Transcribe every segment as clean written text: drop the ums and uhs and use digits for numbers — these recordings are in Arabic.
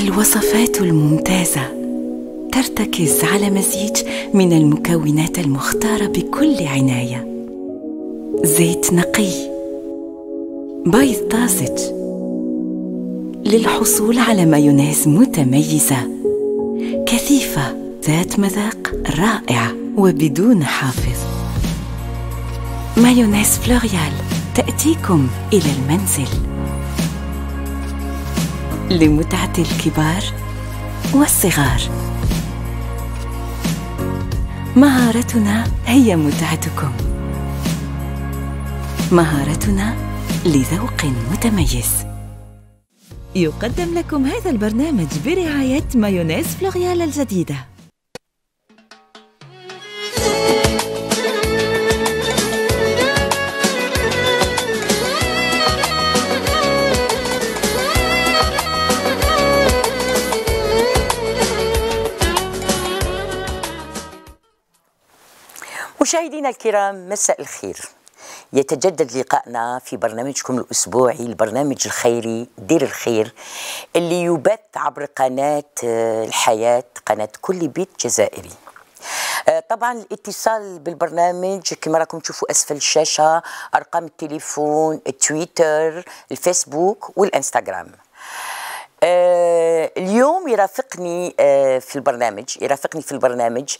الوصفات الممتازة ترتكز على مزيج من المكونات المختارة بكل عناية: زيت نقي، بيض طازج، للحصول على مايونيز متميزة كثيفة ذات مذاق رائع وبدون حافظ. مايونيز فلوريال تأتيكم إلى المنزل لمتعة الكبار والصغار. مهارتنا هي متعتكم، مهارتنا لذوق متميز. يقدم لكم هذا البرنامج برعاية مايونيز فلوريال الجديدة. مشاهدينا الكرام، مساء الخير. يتجدد لقائنا في برنامجكم الأسبوعي، البرنامج الخيري دير الخير، اللي يبث عبر قناة الحياة، قناة كل بيت جزائري. طبعا الاتصال بالبرنامج كما راكم تشوفوا أسفل الشاشة، أرقام التليفون، التويتر، الفيسبوك والإنستغرام. اليوم يرافقني في البرنامج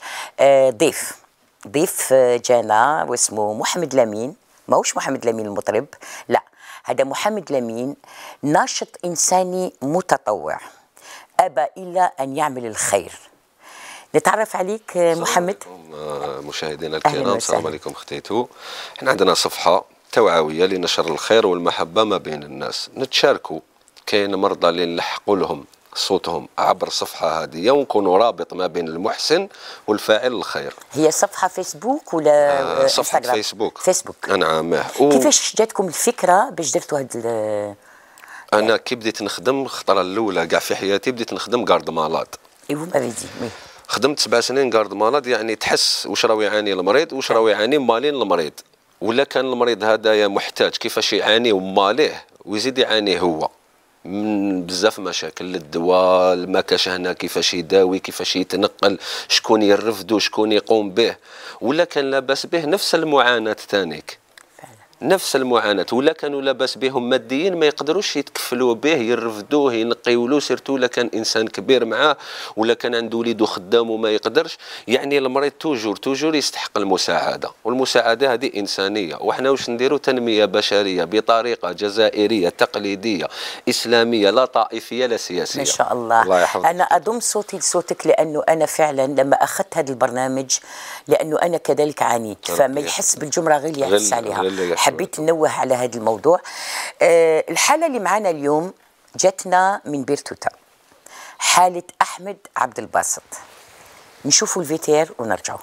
ضيف جانا واسمه محمد لمين. ماهوش محمد لمين المطرب، لا، هذا محمد لمين ناشط إنساني متطوع أبى إلا أن يعمل الخير. نتعرف عليك محمد. مشاهدينا الكرام، السلام عليكم. اختيتو، احنا عندنا صفحة توعوية لنشر الخير والمحبة ما بين الناس، نتشاركوا. كاين مرضى اللي نلحقوا لهم صوتهم عبر الصفحة هذه، ونكونوا رابط ما بين المحسن والفاعل الخير. هي صفحة فيسبوك ولا صفحة انستغرام؟ فيسبوك. نعم. كيفاش جاتكم الفكرة باش درتوا هاد أنا كي بديت نخدم الخطرة الأولى كاع في حياتي بديت نخدم كارد مالاد. ايوا مريضين. خدمت 7 سنين كارد مالاد، يعني تحس واش راه يعاني المريض، واش راه يعاني مالين المريض، ولا كان المريض هذايا محتاج كيفاش يعاني وماليه ويزيد يعاني هو من بزاف مشاكل، الدواء، الماكاش هنا كيفاش يداوي، كيفاش يتنقل، شكون يرفدو، شكون يقوم به، ولا كان لاباس به نفس المعاناة تانيك، نفس المعاناة، ولا كانوا لاباس بهم ماديين ما يقدروش يتكفلوا به، يرفدوه، ينقيولوه، سيرتو ولا كان انسان كبير معاه، ولا كان عنده وليدو خدام وما يقدرش. يعني المريض توجور يستحق المساعدة، والمساعدة هذه إنسانية. وحنا واش نديروا؟ تنمية بشرية بطريقة جزائرية تقليدية إسلامية، لا طائفية لا سياسية. ما شاء الله. أنا أضم صوتي لصوتك، لأنه أنا فعلا لما أخذت هذا البرنامج، لأنه أنا كذلك عانيت، فما يحس بالجمرة غير اللي يحس عليها. حبيت ننوه على هذا الموضوع. الحالة اللي معنا اليوم جاتنا من بيرتوتا، حالة أحمد عبد الباسط. نشوفوا الفيتير ونرجعوا.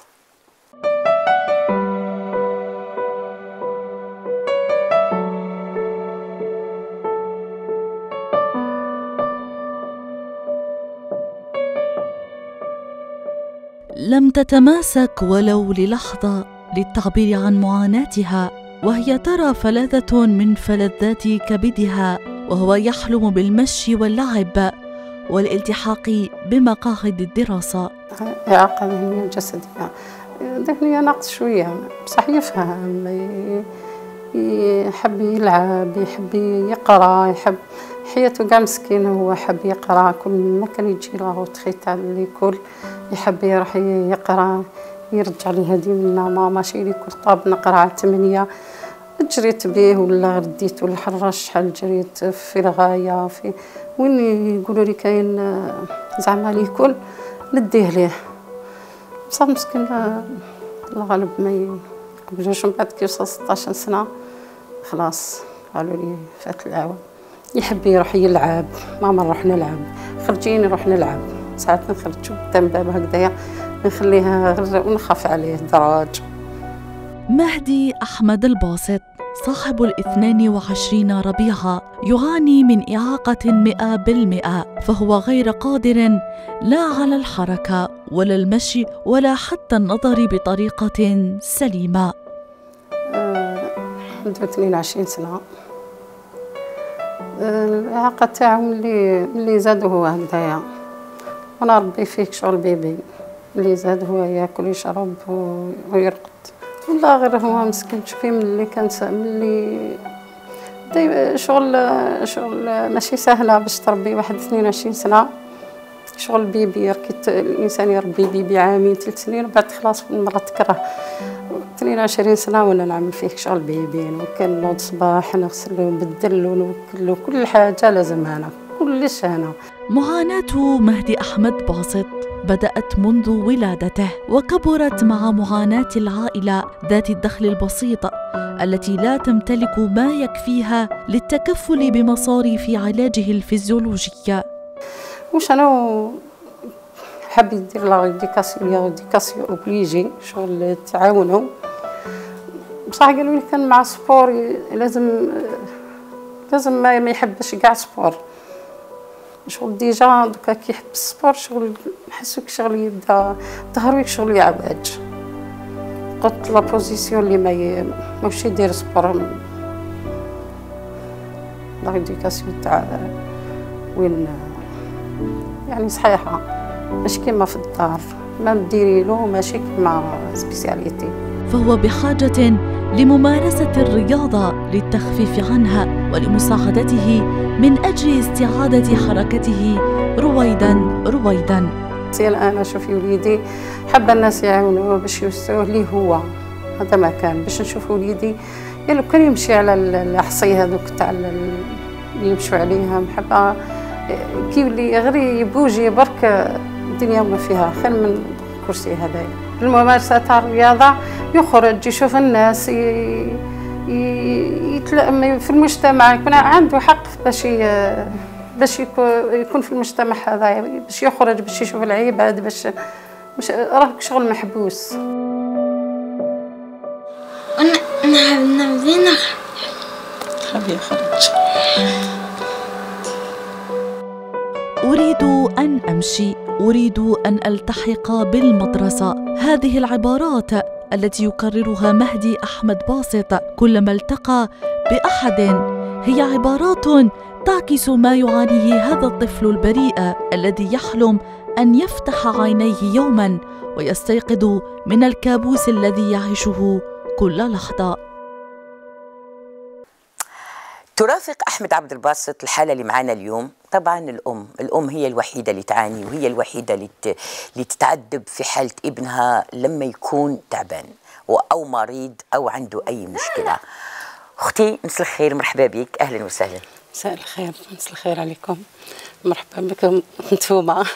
لم تتماسك ولو للحظة للتعبير عن معاناتها، وهي ترى فلذة من فلذات كبدها، وهو يحلم بالمشي واللعب والالتحاق بمقاعد الدراسة. إعاقة ذهنية جسدية، ذهنية ناقص شوية، بصح يفهم، يحب يلعب، يحب يقرأ، يحب حياته كاع مسكين، هو حب يقرأ، كل ما كان يجي له تخيط على ليكول يحب يروح يقرأ، يرجع لي هذه منا ماما شي لي كرطاب نقرا على 8. جريت بيه ولا رديت ولا حراش شحال جريت في الغايه، في وين يقولوا لي كاين زعما ليكول نديه ليه، بصح مسكين الله غالب ما يقبلوش. من بعد كي وصل 16 سنه خلاص قالوا لي فات العوام. يحب يروح يلعب، ماما نروح نلعب، خرجي نروح نلعب، ساعات نخرجوا قدام بابا هكذايا نخليها غير ونخاف عليه دراج. مهدي أحمد الباسط صاحب 22 ربيعة يعاني من إعاقة 100%، فهو غير قادر لا على الحركة ولا المشي ولا حتى النظر بطريقة سليمة. عنده 22 سنة، الإعاقة تاعو ملي زاد هو هدايا، وانا ربي فيك شغل بيبي، ملي زاد هو ياكل يشرب ويرقد. والله غير هو مسكين، شوفي ملي كان ملي شغل ماشي سهله باش تربي واحد 22 سنه. شغل بيبي الانسان يربي بيبي عامين 3 سنين وبعد خلاص مرة تكره. 22 سنه وانا نعمل فيه شغل بيبي، وكان نوض صباح نغسلو ونبدلو ونوكلو، كل حاجه لازم انا، كلش انا. معاناة مهدي أحمد باسط بدأت منذ ولادته وكبرت مع معاناة العائلة ذات الدخل البسيط التي لا تمتلك ما يكفيها للتكفل بمصاريف علاجه الفيزيولوجي. واش انا حاب يدير لا ريديكاسيون اوبليجي، شغل تعاونوا بصح قالوا لي كان مع سبور لازم ما يحبش كاع سبور. شغل ديجا دوكا كيحب السبور، شغل نحسوك شغل يبدا ظهروك شغل يعوج. قلت لا بوزيسيون اللي ماهوش يدير سبور، لا ريديكاسيون تاع وين يعني صحيحه، ماشي كيما في الدار، ما نديري له ماشي كيما سبيسياليتي. فهو بحاجة لممارسة الرياضة للتخفيف عنها ولمساعدته من أجل استعادة حركته رويداً. أنا شوفي وليدي حابة الناس يعاونوه باش يوسعوه ليه هو، هذا ما كان باش نشوف وليدي لو كان يمشي على الحصي هذوك تاع اللي يمشوا عليهم، حابة كي يولي غير يبوجي برك الدنيا ما فيها خير من الكرسي هذايا. الممارسة تاع الرياضة يخرج يشوف الناس، يتلأم في المجتمع، يكون عنده حق باش يكون في المجتمع هذايا، باش يخرج باش يشوف العباد، باش راه شغل محبوس. أنا نبغي يخرج. أريد أن أمشي، أريد أن ألتحق بالمدرسة. هذه العبارات التي يكررها مهدي أحمد باسط كلما التقى بأحد هي عبارات تعكس ما يعانيه هذا الطفل البريء الذي يحلم أن يفتح عينيه يوماً ويستيقظ من الكابوس الذي يعيشه كل لحظة. ترافق أحمد عبد الباسط الحالة اللي معانا اليوم طبعا الأم هي الوحيدة اللي تعاني، وهي الوحيدة اللي تتعذب في حالة ابنها لما يكون تعبان أو مريض أو عنده أي مشكلة. أختي مساء الخير، مرحبا بك، أهلا وسهلا. مساء الخير، مساء الخير عليكم، مرحبا بكم انتوما.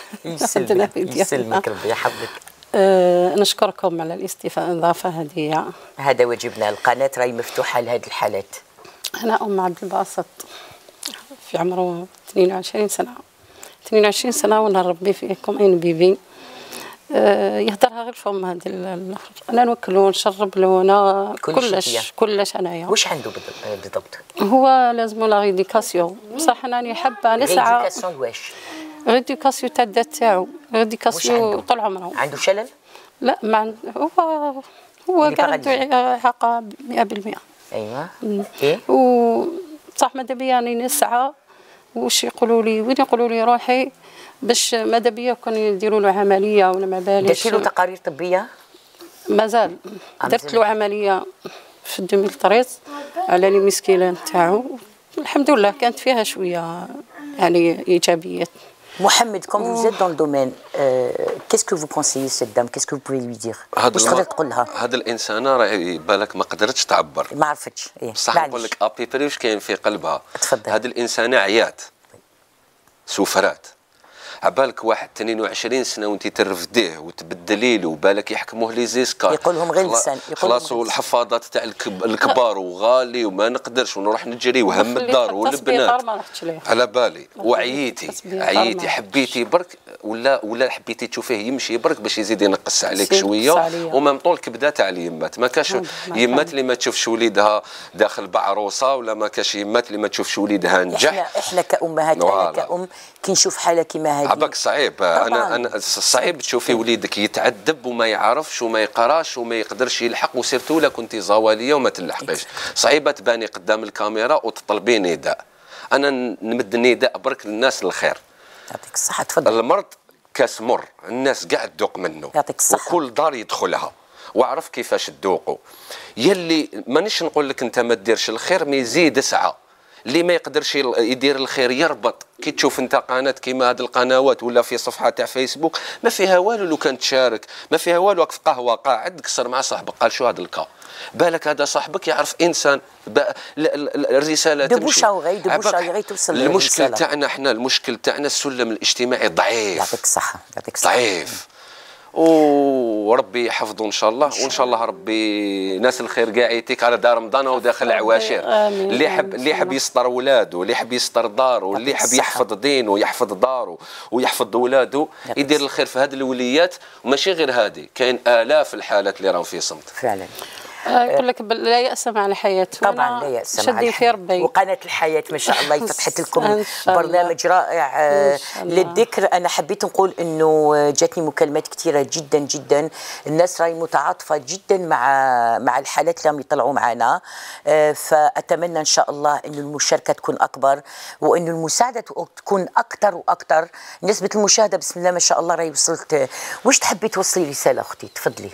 يسلمك ربي يحفظك. نشكركم على الاستضافة هذه. هذا واجبنا، القناة راهي مفتوحة لهذه الحالات. أنا أم عبد الباسط في عمره 22 سنة، 22 سنة وأنا نربي فيكم أين بيبي يهدرها غير فم هذه أنا نوكلو نشرب له أنا كلش أنايا. واش عنده بالضبط؟ هو لازمو لا ريديكاسيون، بصح أنا حابة نسعى. ريديكاسيون واش؟ ريديكاسيون تاع الذات تاعو، ريديكاسيون طول عمره. عنده شلل؟ لا ما هو كان عنده إعاقة 100%. ايوه. إيه؟ وصح ماذا بيا راني نسعى، واش يقولوا لي وين يقولوا لي روحي باش ماذا بيا كان يديروا له عمليه ولا ما باليش. درتي له تقارير طبيه؟ مازال درت له عمليه في 2013 على لي مسكيله نتاعو، الحمد لله كانت فيها شويه يعني ايجابيات. Mohamed, quand vous êtes dans le domaine, qu'est-ce que vous conseillez cette dame? Qu'est-ce que vous pouvez lui dire? واش تقدر تقول لها؟ هذا الانسانه راهي بالك ما قدرتش تعبر، ما عرفتش. ايه بصح نقول لك ابيبري واش كاين في قلبها. تفضل. هذه الانسانه عيات سفرات، عبالك واحد 22 سنه وانت ترفديه وتبدلي له وبالك يحكموه لي زيسكار، يقول لهم غير لسان، خلاص والحفاضات تاع الكبار وغالي وما نقدرش ونروح نجري وهم الدار والبنات على بالي. وعييتي حبيتي برك ولا حبيتي تشوفيه يمشي برك باش يزيد ينقص عليك شويه، ومام طول كبده تاع اليمات. ما كاش يمات اللي ما تشوفش وليدها داخل بعروسه، ولا ما كاش يمات اللي ما تشوفش وليدها نجح. احنا كامهات، انا كأم كي نشوف حاله كيما هذه عباك صعيب. انا صعيب تشوفي وليدك يتعذب وما يعرفش وما يقراش وما يقدرش يلحق، وسيرتو لا كنتي زواليه وما تلحقيش. صعيبه تباني قدام الكاميرا وتطلبي نداء. انا نمد النداء برك للناس الخير. يعطيك الصحه، تفضل. المرض كاس مر، الناس كاع تذوق منه، يعطيك الصحه، وكل دار يدخلها واعرف كيفاش تذوقوا. يلي مانيش نقول لك انت ما ديرش الخير، مي زيد اسعى. اللي ما يقدرش يدير الخير يربط. كي تشوف انت قناه كيما هذه القنوات ولا في صفحه تاع فيسبوك ما فيها والو، لو كان تشارك ما فيها والو، في قهوه قاعد كسر مع صاحبك قال شو هذا الكا، بالك هذا صاحبك يعرف انسان الرساله تمشي دبوشا توصل. المشكل تاعنا احنا، المشكل تاعنا السلم الاجتماعي ضعيف. يعطيك الصحه، يعطيك الصحه. ضعيف. وربي يحفظه ان شاء الله، وان شاء الله ربي ناس الخير كاع يعطيك على دار رمضان وداخل العواشر. اللي يحب يستر ولاده، اللي يحب يستر داره، اللي يحب يحفظ دينه ويحفظ داره ويحفظ ولاده، يدير الخير في هذه الوليات. وماشي غير هذه، كاين آلاف الحالات اللي راهم في صمت فعلا. يقول لك لا يأس مع الحياة. طبعا لا يأس مع الحياة. في ربي. وقناة الحياة ما شاء الله فتحت لكم برنامج رائع للذكر. أنا حبيت نقول إنه جاتني مكالمات كثيرة جدا جدا، الناس راهي متعاطفة جدا مع الحالات اللي راهم يطلعوا معنا. فأتمنى إن شاء الله إنه المشاركة تكون أكبر، وإنه المساعدة تكون أكثر وأكثر. نسبة المشاهدة بسم الله ما شاء الله راهي وصلت. واش تحبي توصلي رسالة أختي؟ تفضلي.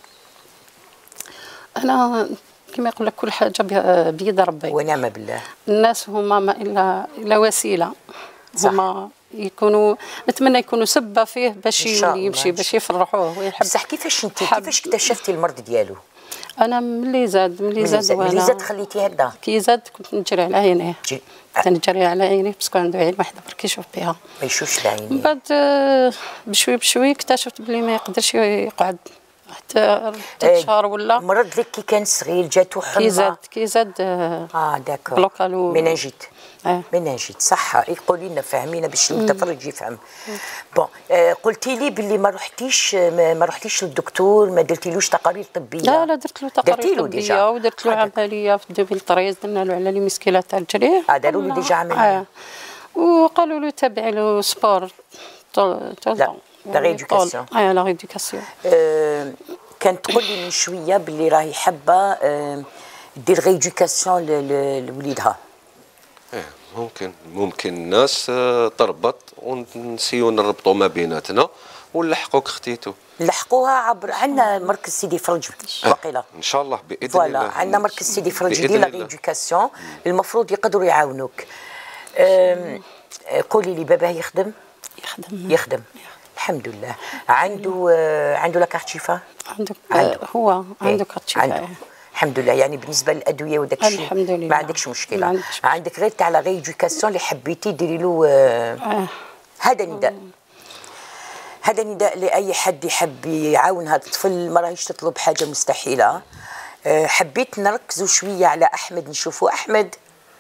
أنا كما يقول لك كل حاجة بيد ربي ونعم بالله. الناس هما ما إلا وسيلة. هما يكونوا، نتمنى يكونوا سبة فيه باش يمشي، باش يفرحوه ويحب. بصح كيفاش انت كيفاش اكتشفتي المرض ديالو؟ أنا ملي زاد خليتي هكذا. كي زاد كنت نجري على عينيه، كنت نجري على عيني باسكو عنده عين واحدة برك يشوف بها، ما يشوفش العين. من بعد بشوي بشوي اكتشفت بلي ما يقدرش يقعد حتى 3 شهور ولا. مرض لك كي كان صغير جاتو حمى. كي زاد داكور. بلوكالو مناجيت. مناجيت صح. قولي لنا فهمينا باش المتفرج يفهم. بون قلتي لي باللي ما رحتيش للدكتور، ما درتيلوش تقارير طبيه؟ لا درت له تقارير طبيه ودرت له عمليه في 2013 درنا له على لي مسكيلات تاع الجريح. داروا له ديجا عمليه. وقالوا له تابعي له سبور لا لا ريدوكاسيون. لا ريدوكاسيون. كانت تقول لي من شويه باللي راهي حابه دير ريدوكاسيون لوليدها. ممكن الناس تربط ونسيو نربطوا ما بيناتنا ونلحقوك اختيتو. نلحقوها عبر عندنا مركز سيدي فرج وقيله ان شاء الله باذن الله. عندنا مركز سيدي فرج ديال ريدوكاسيون، المفروض يقدروا يعاونوك. قولي لي باباه يخدم؟ يخدم الحمد لله. عنده لاكارت شفاء؟ عنده كارت شفاء الحمد لله. يعني بالنسبه للادويه وداك الشيء الحمد لله ما عندكش مشكله. عندك غير تاع لا ريدوكاسيون اللي حبيتي ديري له. هذا نداء لاي حد يحب يعاون هذا الطفل، ما راهيش تطلب حاجه مستحيله. حبيت نركزوا شويه على احمد، نشوفوا احمد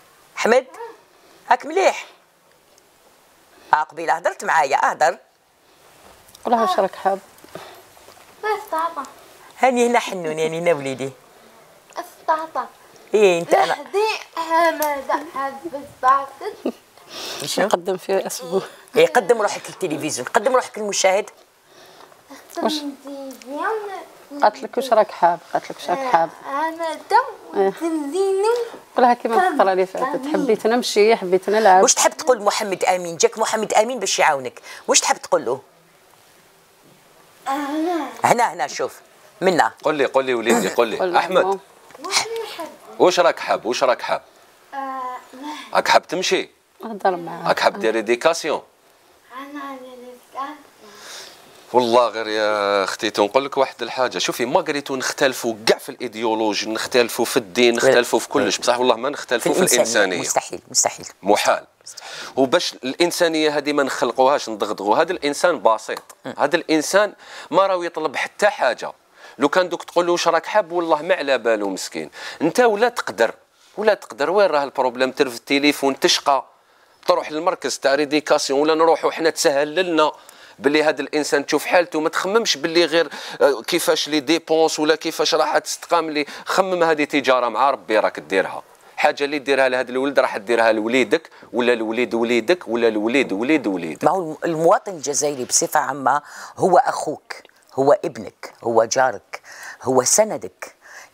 هاك مليح. قبيله هضرت معايا اهدر. والله واش راك حاب؟ استعطى هاني هنا حنون يعني هنا وليدي. استعطى انت انا حمد حب شو نقدم في اسبوع. قدم روحك للتلفزيون، قدم روحك للمشاهد. قالت لك واش راك حاب؟ انا تلفزيون. قولها كيما الفتره اللي فاتت، حبيت نمشي، حبيت نلعب. واش تحب تقول محمد امين؟ جاك محمد امين باش يعاونك، واش تحب تقول له؟ هنا شوف منا. قول لي وليدي، قول لي احمد واش راك حاب؟ راك حاب تمشي؟ هضر معاه. راك حاب دير ريديكاسيون؟ والله غير يا اختي نقول لك واحد الحاجه، شوفي ما قريتو نختلفوا كاع في الايديولوجي، نختلفوا في الدين، نختلفوا في كلش، بصح والله ما نختلفوا في الانسانيه. مستحيل محال. وباش الانسانيه هذه ما نخلقوهاش نضغضغوا. هذا الانسان بسيط، هذا الانسان ما راهو يطلب حتى حاجه. لو كان دوك تقول له واش راك حاب والله ما على باله مسكين. انت ولا تقدر وين راه البروبليم؟ ترفد التليفون تشقى تروح للمركز تاع ريديكاسيون، ولا نروحوا حنا تسهل لنا باللي هذا الانسان تشوف حالته. ما تخممش باللي غير كيفاش لي ديبونس ولا كيفاش راح تستقام. لي خمم هذه تجاره مع ربي راك ديرها. حاجه اللي ديرها لهذا الولد راح ديرها لوليدك ولا لوليد وليدك ولا لوليد وليد وليدك. ما هو المواطن الجزائري بصفه عامه هو اخوك، هو ابنك، هو جارك، هو سندك.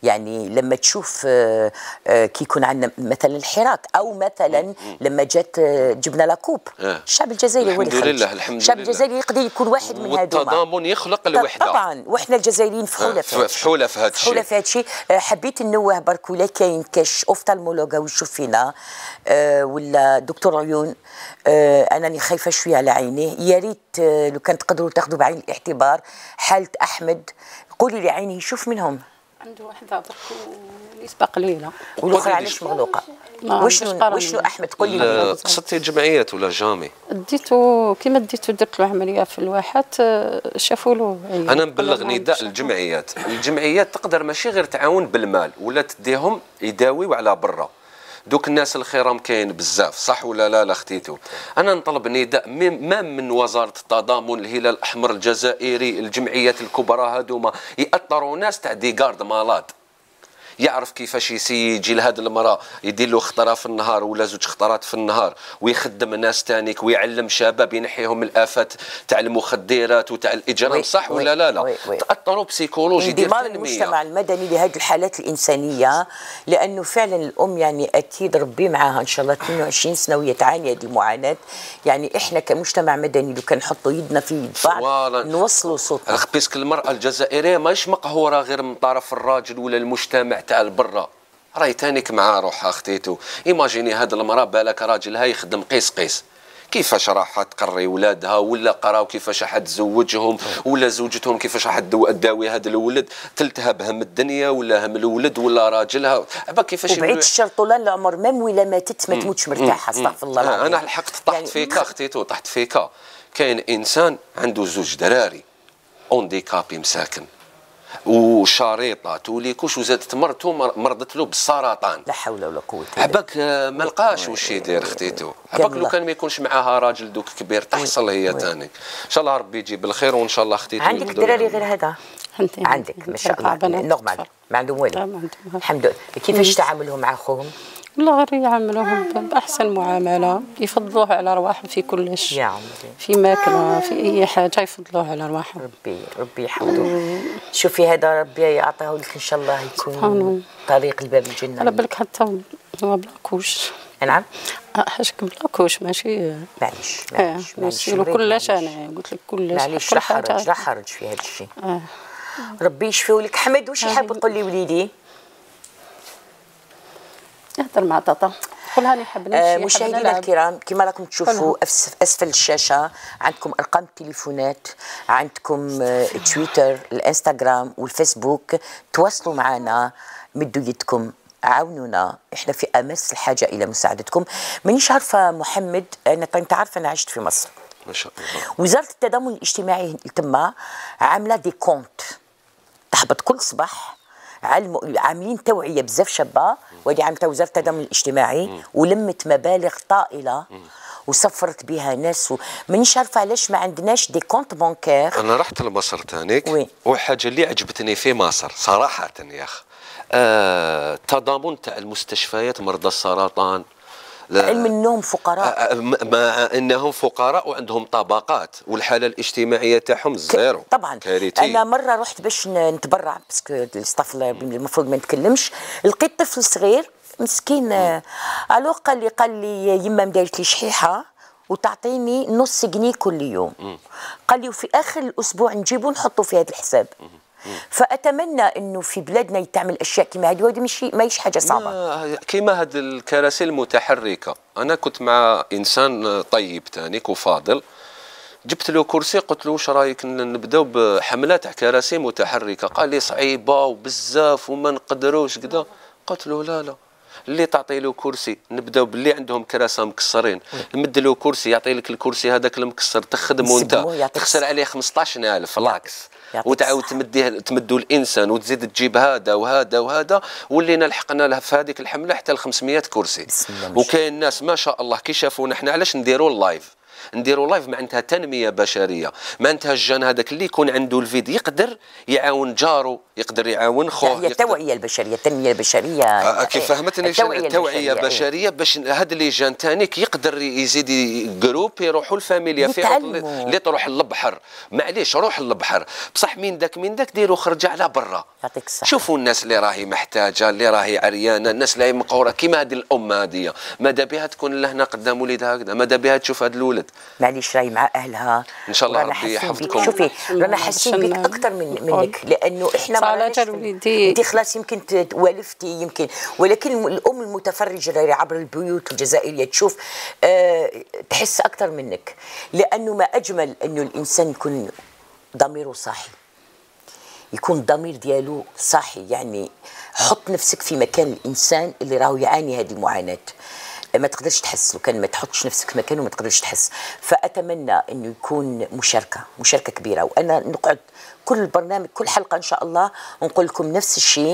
يعني لما تشوف كي يكون عندنا مثلا الحراك او مثلا لما جات جبنا لاكوب الشعب الجزائري هو اللي الحمد لله خرج. الشعب الجزائري يقدر يكون واحد من هذوما، والتضامن يخلق الوحده طبعا، واحنا الجزائريين فحوله في هذا الشيء، فحوله في هذا الشيء. حبيت ننوه برك ولا كاين كاش اوفتالمولوجا ويشوف فينا ولا دكتور عيون، انني خايفه شويه على عينيه، يا ريت لو كان تقدروا تاخذوا بعين الاعتبار حاله احمد. قولي لي عيني يشوف منهم، عنده واحده برك نسبه قليله والاخرى علاش مغلوقه؟ وشنو احمد قولي لي؟ قصدتي الجمعيات ولا جامي؟ ديتو كيما ديتو درت له عمليه في الواحات، شافوا له انا نبلغ نداء الجمعيات تقدر ماشي غير تعاون بالمال ولا تديهم يداويو على برا. دوك الناس الخيرام كاين بزاف صح ولا لا اختيتو؟ انا نطلب نداء ما من وزاره التضامن، الهلال الاحمر الجزائري، الجمعيات الكبرى هذوما ياثروا ناس تاع دي غارد مالاد، يعرف كيفاش يجي لهاد المراه يدير له خطره في النهار ولا 2 خطرات في النهار، ويخدم ناس تانيك ويعلم شباب ينحيهم من الافات تاع المخدرات وتاع الاجرام صح ولا لا؟ تاثروا بسيكولوجي ديال انضمام المجتمع المدني لهذه الحالات الانسانيه، لانه فعلا الام يعني اكيد ربي معاها ان شاء الله 22 سنه وهي تعاني هذه المعاناه. يعني احنا كمجتمع مدني لو كنحطوا يدنا في يد بعض نوصلوا صوتنا. بيسك المراه الجزائريه ماهيش مقهوره غير من طرف الراجل ولا المجتمع تاع البرا، راهي تانيك مع روحها اختيتو. ايماجيني هاد المراه بالك راجلها يخدم قيس كيفاش راح تقري ولادها ولا قراو كيفاش راح تزوجهم ولا زوجتهم كيفاش راح تداوي هذا الولد، تلتهب هم الدنيا ولا هم الولد ولا راجلها كيفاش. وبعيد الشر طول العمر ميم ولا ماتت ما تموتش مرتاحه، استغفر الله العظيم. انا لحقت طحت فيك اختيتو، طحت فيك. كاين انسان عنده 2 دراري اونديكابي مساكن وشريطه توليكوش وزادت مرته مرضت له بالسرطان، لا حول ولا قوه. عباك ما لقاش واش يدير اختيتو، عباك لو كان ما يكونش معاها راجل دوك كبير تحصل هي ثاني. ان شاء الله ربي يجيب الخير وان شاء الله اختيتو. عندك دراري غير هذا؟ عندك ما شاء الله نورمال ما عندهم والو الحمد لله. كيفاش تعاملهم مع اخوهم؟ والله غير يعاملوهم بأحسن معاملة، يفضلوه على أرواحهم في كلش، يا عمري في ماكلة في أي حاجة يفضلوه على أرواحهم. ربي يحفظه. شوفي هذا ربي يعطيه لك إن شاء الله يكون طريق الباب الجنة. على بالك حتى هو بلاكوش. نعم حاجك بلاكوش ماشي معليش كلش. أنا قلت لك كلش معليش، لا حرج في هذا الشيء. ربي يشفيه لك. حمد واش يحب يقول لي وليدي؟ اهدر مع طاطا قولها لي حاب نمشي. مشاهدينا الكرام كما راكم تشوفوا اسفل الشاشه عندكم ارقام التليفونات، عندكم تويتر الانستغرام والفيسبوك، تواصلوا معنا، مدوا يدكم، عاونونا، احنا في امس الحاجه الى مساعدتكم. مانيش عارفه محمد، انت عارفه انا عشت في مصر ما شاء الله. وزاره التضامن الاجتماعي تما عامله دي كونت، تهبط كل صباح عاملين توعيه بزاف شابه، ودي عملتها وزاره التضامن الاجتماعي ولمت مبالغ طائله وسفرت بها ناس. مانيش عارفه علاش ما عندناش دي كونت بانكير. انا رحت لمصر تانيك وحاجه اللي عجبتني في مصر صراحه يا اخ التضامن تاع المستشفيات مرضى السرطان، علم انهم فقراء، مع انهم فقراء وعندهم طبقات والحاله الاجتماعيه تاعهم زيرو طبعا كارثي. انا مره رحت باش نتبرع باسكو الستاف المفروض ما نتكلمش، لقيت طفل صغير مسكين الو قال لي يما مدارت لي شحيحه وتعطيني نص جنيه كل يوم. قال لي وفي اخر الاسبوع نجيبو نحطو في هذا الحساب. فاتمنى انه في بلادنا يتعمل اشياء كما هذه، وهذه ماهيش حاجه صعبه كما هذه الكراسي المتحركه. انا كنت مع انسان طيب تانيك وفاضل، جبت له كرسي قلت له واش رايك نبداو بحمله تاع كراسي متحركه؟ قال لي صعيبه وبزاف وما نقدروش كذا. قلت له لا اللي تعطي له كرسي نبداو باللي عندهم كراسه مكسرين، نمد له كرسي يعطي لك الكرسي هذاك المكسر تخدمه انت تخسر عليه 15,000 لاكس، وتعاود تمدوا الانسان وتزيد تجيب هذا وهذا وهذا، ولينا لحقنا في هذيك الحمله حتى ل 500 كرسي. وكاين ناس ما شاء الله كي شافونا احنا علاش نديروا اللايف، نديروا لايف معناتها تنميه بشريه، معناتها الجان هذاك اللي يكون عنده الفيد يقدر يعاون جاره، يقدر يعاون خوه. هي التوعيه البشريه، التنميه البشريه كيف فهمتني؟ التوعيه البشريه باش هاد لي جان تانيك يقدر يزيد جروب يروحوا الفاميليا في اللي تروح للبحر. معليش روح للبحر، بصح من داك ديروا خرجه على برا. يعطيك الصحه. شوفوا الناس اللي راهي محتاجه، اللي راهي عريانه، الناس اللي مقوره كيما هذه الام هذه، ماذا بها تكون لهنا قدام وليدها هكذا، ماذا بها تشوف هذا الولد. معليش راهي مع اهلها ان شاء الله ربي يحفظكم. شوفي رانا حاسين بك اكثر منك، لانه احنا ما انت خلاص يمكن والفتي يمكن، ولكن الام المتفرجه اللي عبر البيوت الجزائريه تشوف تحس اكثر منك، لانه ما اجمل انه الانسان يكون ضميره صاحي، يكون الضمير ديالو صاحي. يعني حط نفسك في مكان الانسان اللي راهو يعاني هذه المعاناه، ما تقدرش تحس. لو كان ما تحطش نفسك مكانه ما تقدرش تحس. فاتمنى انه يكون مشاركه كبيره، وانا نقعد كل برنامج كل حلقه ان شاء الله ونقول لكم نفس الشيء،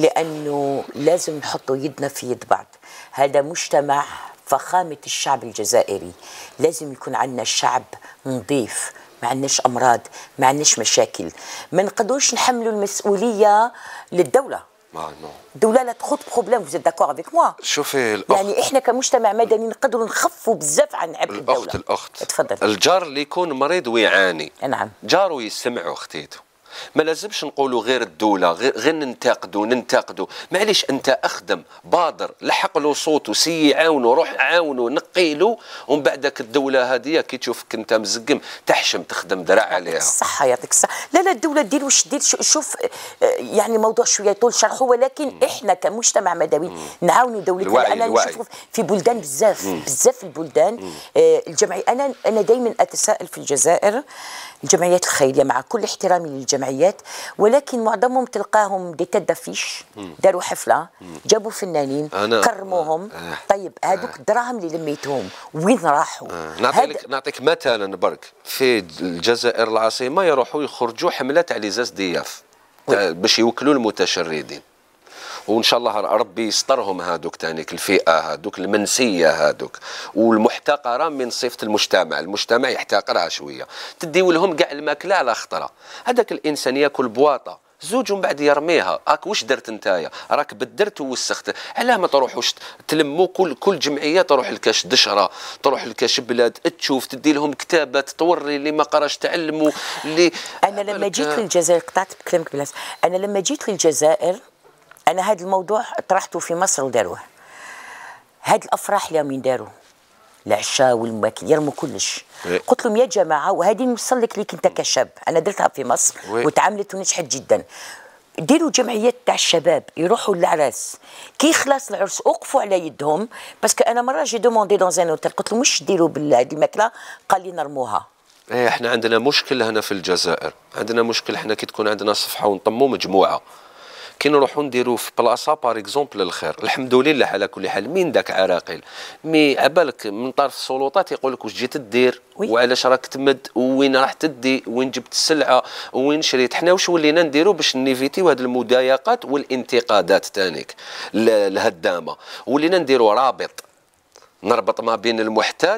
لانه لازم نحطوا يدنا في يد بعض. هذا مجتمع فخامه الشعب الجزائري، لازم يكون عندنا شعب نظيف، ما عندناش امراض، ما عندناش مشاكل، ما نقدروش نحملوا المسؤوليه للدوله. الدوله لا تخوض بروبليم. فوز داكور افيك موا؟ شوفي يعني احنا كمجتمع مدني نقدروا نخفوا بزاف عن عبء الدوله. الاخت تفضل. الجار اللي يكون مريض ويعاني، نعم، جاره يسمعوا اختيته، ما لازمش نقولوا غير الدوله، غير ننتقدوا. معليش انت اخدم بادر، لحق له صوته، سي يعاونوا، روح عاونوا، نقي له، ومن بعدك الدوله هذه كي تشوفك انت مزقم تحشم تخدم درع عليها. يعطيك الصحه يعطيك الصحه. لا الدوله دير واش دير. شوف يعني موضوع شويه طول شرحه، ولكن احنا كمجتمع مدني نعاونوا دولتنا. انا نشوف في بلدان بزاف البلدان الجمعيه. انا دائما اتساءل في الجزائر الجمعيات الخيريه، مع كل احترامي للجمعيات، ولكن معظمهم تلقاهم دي تدفيش، داروا حفله، جابوا فنانين، كرموهم. طيب هذوك الدراهم اللي لميتهم وين راحوا؟ نعطيك مثلا برك في الجزائر العاصمه يروحوا يخرجوا حمله تاع ليزاز دياف باش يوكلوا المتشردين، وان شاء الله ربي يسترهم هذوك تانيك الفئه هذوك المنسيه هذوك والمحتقره من صفه المجتمع يحتقرها شويه، تديو لهم كاع الماكله على خطره. هذاك الانسان ياكل بواطه زوج ومن بعد يرميها. راك واش درت نتايا؟ راك بدرت ووسخت. علاه ما تروحوش تلموا كل جمعيه تروح لكاش دشره، تروح لكاش بلاد تشوف، تدي لهم كتابات توري اللي ما قراش تعلموا اللي. انا لما جيت للجزائر قطعت بكلامك بلاس، انا لما جيت للجزائر أنا هذا الموضوع طرحته في مصر وداروه. هاد الأفراح اليوم يداروا العشاء والماكل يرموا كلش. قلت لهم يا جماعة، وهذه نوصل لك ليك أنت كشاب، أنا درتها في مصر وتعاملت ونجحت جدا. ديروا جمعيات تاع الشباب يروحوا للعراس، كي خلاص العرس اوقفوا على يدهم، باسكو أنا مرة جي دوموندي دون ان اوتيل قلت لهم واش ديروا بهذه الماكلة؟ قال لي نرموها. احنا عندنا مشكل هنا في الجزائر، عندنا مشكل. احنا كي تكون عندنا صفحة ونطموا مجموعة، كي نروحوا نديروا في بلاصه باغ اكزومبل الخير، الحمد لله على كل حال. مين داك عراقل مي عبالك من طرف السلطات يقول لك واش جيت دير وعلاش راك تمد وين راح تدي وين جبت السلعه وين شريت. حنا واش ولينا نديروا باش نيفيتيو هذه المضايقات والانتقادات تانيك الهدامه؟ ولينا نديروا رابط نربط ما بين المحتاج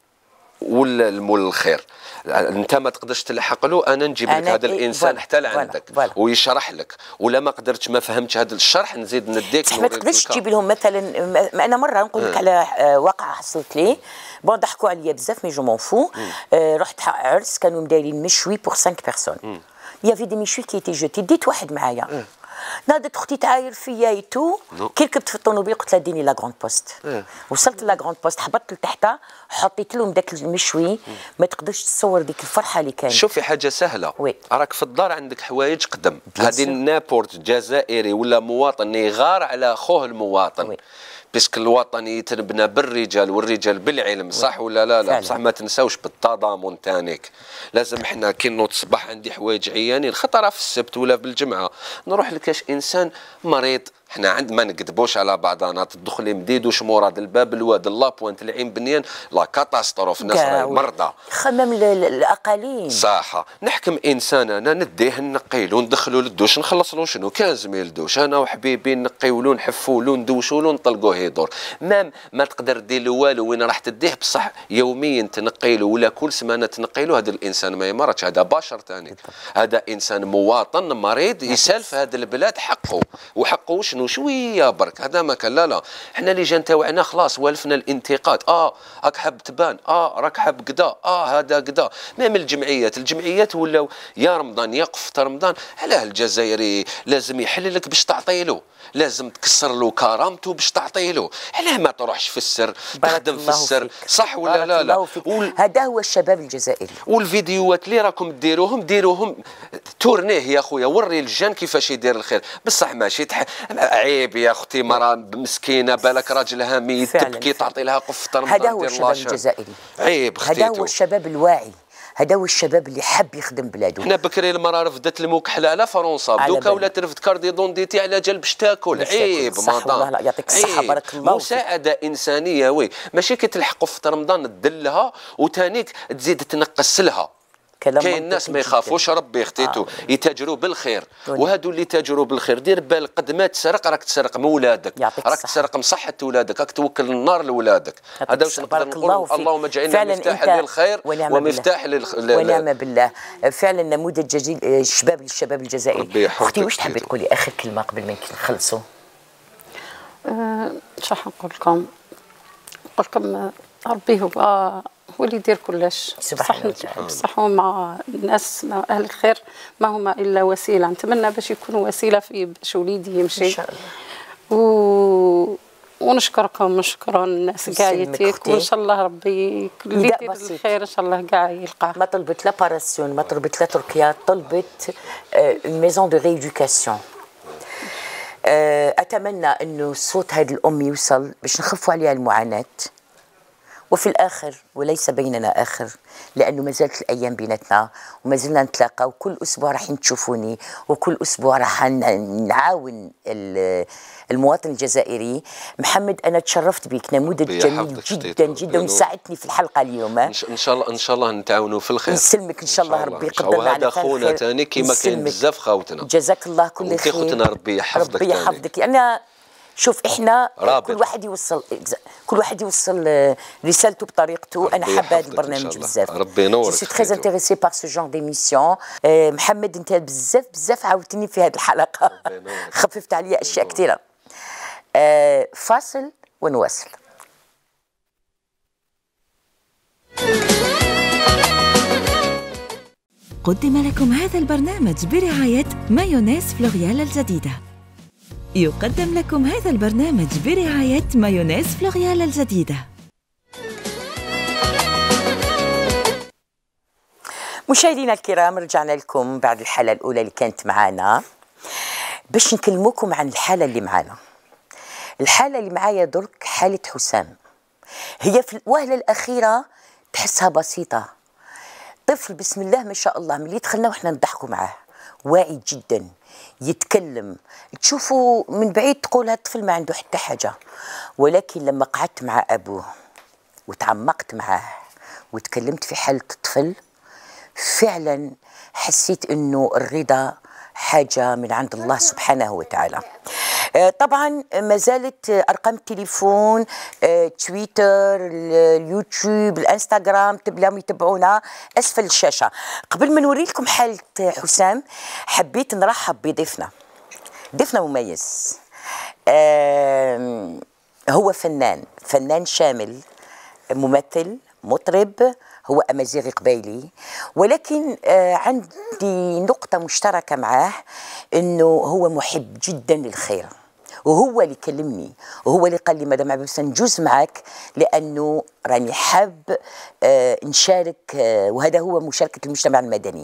والمول الخير. انت ما تقدرش تلحق له، انا نجيب لك هذا الانسان حتى لعندك ويشرح لك، ولا ما قدرتش ما فهمتش هذا الشرح نزيد نديك. ما تقدرش تجيب لهم مثلا. انا مره نقول لك على واقعه حصلت لي، بون ضحكوا عليا بزاف مي جو مون فو. رحت عرس كانوا مدايرين مشوي بور 5 بيرسون، يافي دي مشوي كي تي جوتي، ديت واحد معايا نادت اختي تعاير فيا ايتو، كي ركبت في الطوموبيل قلت لها ديني لا غروند بوست. وصلت لا غروند بوست، هبطت لتحتها، حطيت لهم داك المشوي. ما تقدرش تصور ديك الفرحه اللي كانت. شوفي حاجه سهله، راك في الدار عندك حوايج قدم، هذه نابورت جزائري ولا مواطن يغار على خوه المواطن. باسكو الوطن يتبنى بالرجال والرجال بالعلم، صح ولا لا؟ بصح ما تنساوش بالتضامن تانيك. لازم احنا كي نوض الصباح عندي حوايج عيانين، خطره في السبت ولا بالجمعه، نروح لكاش انسان مريض حنا عند ما نكذبوش على بعضنا، تدخلي مديد وش مراد الباب الواد لابوانت العين بنيان لا كاتاستروف، ناس راهي مرضى خمم الاقاليم صح. نحكم انسان انا نديه نقيلو ندخلو للدوش نخلص له شنو 15 دوش، انا وحبيبي نقيولو نحفولو ندوشولو نطلقوه يدور. ما تقدر دير له والو وين راح تديه، بصح يوميا تنقيلو ولا كل سمانه تنقيلو، هذا الانسان ما يمرضش، هذا بشر ثاني، هذا انسان مواطن مريض يسال في هذه البلاد حقه، وحقه شنو شويه برك، هذا ما كان. لا احنا اللي جان تاوعنا خلاص والفنا الانتقاد، راك حاب تبان، راك حاب كدا، هذا كدا. ما من الجمعيات ولاو يا رمضان يقف رمضان، علاه الجزائري لازم يحللك باش تعطيلو، لازم تكسر له كرامته باش تعطيلو، علاه ما تروحش في السر تخدم في السر، صح ولا لا؟ هذا هو الشباب الجزائري. والفيديوهات اللي راكم ديروهم تورنيه يا خويا، وري الجان كيفاش يدير الخير، بصح ماشي عيب يا اختي، مراه مسكينه بالك راجلها ميت تبكي تعطي لها قفه رمضان. هذا هو الشباب الجزائري، عيب خديتو. هذا هو الشباب الواعي، هذا هو الشباب اللي حب يخدم بلاده. حنا بكري المراه رفدت المكحله على فرنسا، دوكا ولات ترفد كاردي دونديتي على جال باش تاكل. عيب مدام، يعطيك الصحه بارك الله. مساعده انسانيه وي، ماشي كي تلحقوا في رمضان تدلها وتانيك تزيد تنقص لها. كاين ناس ما يخافوش ربي اختيتو، يتاجروا بالخير، وهادو اللي تاجروا بالخير دير بالك قد ما تسرق راك تسرق من ولادك، راك تسرق من صحه ولادك، راك توكل النار لولادك. هذا واش نقدر نقول، اللهم اجعلنا مفتاحا للخير ومفتاح ونعم بالله. فعلا نموذج جميل للشباب الجزائري. اختي واش تحبي تقولي اخر كلمه قبل ما نخلصوا؟ شنو نقول لكم؟ نقول لكم ربي هو اللي يدير كلش، بصح مع الناس مع اهل الخير ما هما الا وسيله. نتمنى باش يكونوا وسيله في باش وليدي يمشي ان شاء الله. ونشكركم شكرا الناس كاع يتيك، وان شاء الله ربي اللي يدير الخير ان شاء الله كاع يلقاه. ما طلبت لا باراسيون، ما طلبت لا تركيا، طلبت ميزون دو ريدوكاسيون. اتمنى انه صوت هذه الام يوصل باش نخفوا عليها المعاناه. وفي الآخر وليس بيننا آخر، لأنه ما زالت الأيام بيناتنا وما زلنا نتلاقى، وكل أسبوع راح تشوفوني، وكل أسبوع راح نعاون المواطن الجزائري. محمد أنا تشرفت بك، نموذج جميل جدا جدا وساعدتني في الحلقة اليوم. إن شاء الله نتعاونوا في الخير. نسلمك إن شاء الله، ربي يقدرنا على خير. وهذا خونا ثاني كيما كاين بزاف خاوتنا. جزاك الله كل خير. خوتنا ربي يحفظك. ربي يحفظك. أنا شوف احنا كل واحد يوصل رسالته بطريقته. انا حابه هذا البرنامج بزاف، ربي ينورك. سي تري انتريسي بار سو جون ديميسيون. محمد انت بزاف عاودتني في هذه الحلقه خففت عليا اشياء كثيره. فاصل ونواصل. قدم لكم هذا البرنامج برعاية مايونيز فلوريال الجديدة. يقدم لكم هذا البرنامج برعاية مايونيز فلوريال الجديدة. مشاهدينا الكرام، رجعنا لكم بعد الحالة الأولى اللي كانت معانا باش نكلموكم عن الحالة اللي معانا. الحالة اللي معايا درك حالة حسام، هي في الوهلة الأخيرة تحسها بسيطة، طفل بسم الله ما شاء الله، ملي دخلنا وإحنا نضحكوا معاه، واعي جدا، يتكلم، تشوفوا من بعيد تقول هالطفل ما عنده حتى حاجة، ولكن لما قعدت مع أبوه وتعمقت معاه وتكلمت في حالة الطفل، فعلا حسيت إنه الرضا حاجة من عند الله سبحانه وتعالى. طبعا ما زالت ارقام التليفون، تويتر، اليوتيوب، الانستغرام، تبلاو يتبعونا اسفل الشاشه. قبل ما نوري لكم حاله حسام حبيت نرحب بضيفنا، ضيفنا مميز. هو فنان شامل، ممثل، مطرب، هو أمازيغي قبيلي، ولكن عندي نقطة مشتركة معاه، إنه هو محب جدا للخير، وهو اللي كلمني وهو اللي قال لي مدام عباس نجوز معك لأنه راني حاب نشارك، وهذا هو مشاركة المجتمع المدني.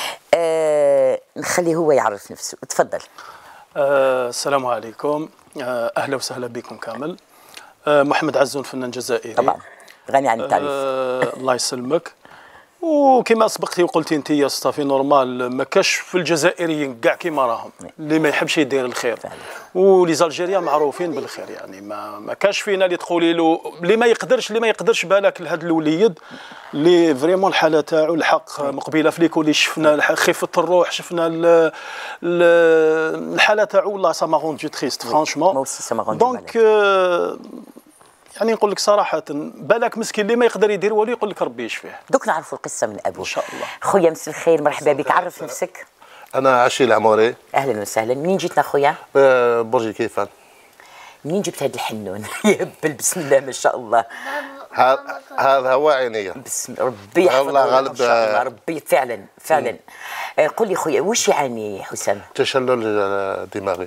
نخليه هو يعرف نفسه، تفضل. السلام عليكم، أهلا وسهلا بكم كامل. محمد عزون، فنان جزائري طبعا غني عن التعريف. الله يسلمك. وكما سبقتي وقلتي انت يا صافي نورمال، ما كاش في الجزائريين كاع كيما راهم اللي ما يحبش يدير الخير، ولي زالجيريا معروفين بالخير، يعني ما كاش فينا اللي تقولي له اللي ما يقدرش بالك لهذا الوليد اللي فريمون الحاله تاعو الحق مقبله في ليكولي شفنا خفه الروح، شفنا الحاله تاعو والله سا ماغون دو تريست فرانشمون. دونك يعني نقول لك صراحة بالك مسكين اللي ما يقدر يدير والو يقول لك ربي يشفيه. دوك نعرفوا القصة من أبوه. إن شاء الله. خويا مساء الخير، مرحبا بك، عرف نفسك. أنا عشي العموري. أهلا وسهلا، منين جيتنا خويا؟ برج كيفان. منين جبت هذا الحنون؟ يهبل بسم الله ما شاء الله. هذا هو عينيا. بسم ربي يحفظه الله غالب. إن شاء الله ربي فعلا. قل لي خويا واش يعني حسام؟ تشلل دماغي.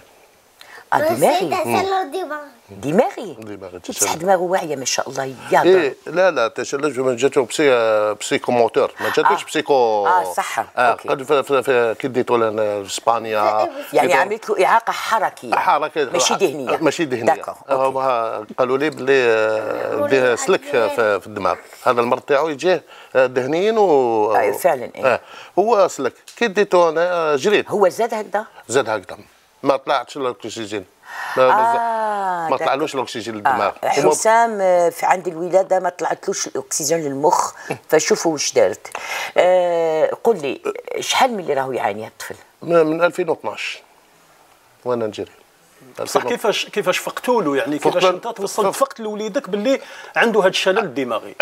دماغي بصح دماغه واعيه ما شاء الله يهضر. إيه لا تشلج ما جاتو بسيكو موتور، ما جاتوش بسيكو. صح. قد كي ديتو لنا في اسبانيا يعني عملت له اعاقه حركيه ماشي ذهنيه. قالوا لي بلي سلك في الدماغ، هذا المرض تاعو يجيه ذهنيا فعلا. هو سلك كي ديتو انا جريت. هو زاد هكذا ما طلعتش الاكسجين، ما طلعلوش الاكسجين للدماغ. حسام في عند الولاده ما طلعتلوش الاكسجين للمخ، فشوفوا واش دارت. قل لي شحال من اللي راهو يعاني الطفل؟ من 2012 وانا نجري. بصح كيفاش فقتوا له، يعني كيفاش انت توصلت فقت لوليدك باللي عنده هذا الشلل الدماغي؟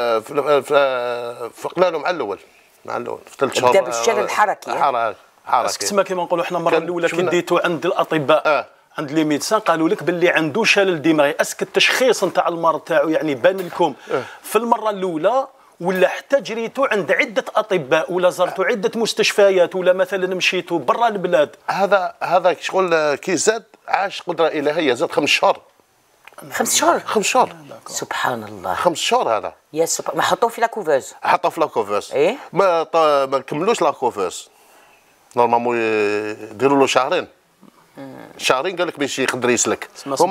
فقنا له مع الاول في 3 شهور. بدا بالشلل الحركي. اسك تسمى كيما نقولوا حنا المره الاولى كي ديتو عند الاطباء عند لي ميدسان قالوا لك باللي عنده شلل دماغي، اسك التشخيص نتاع المرض تاعو يعني بان لكم في المره الاولى ولا حتى جريتوا عند عده اطباء ولا زرتوا عده مستشفيات ولا مثلا مشيتوا برا البلاد؟ هذا شغل كي زاد عاش قدره الهيه، زاد 5 شهور. 5 شهور؟ سبحان الله. 5 شهور هذا يا ما حطوه في لاكوفوز. إيه؟ ما كملوش لاكوفوز، نورمالمون يديروا له شهرين قال لك باش يقدر يسلك.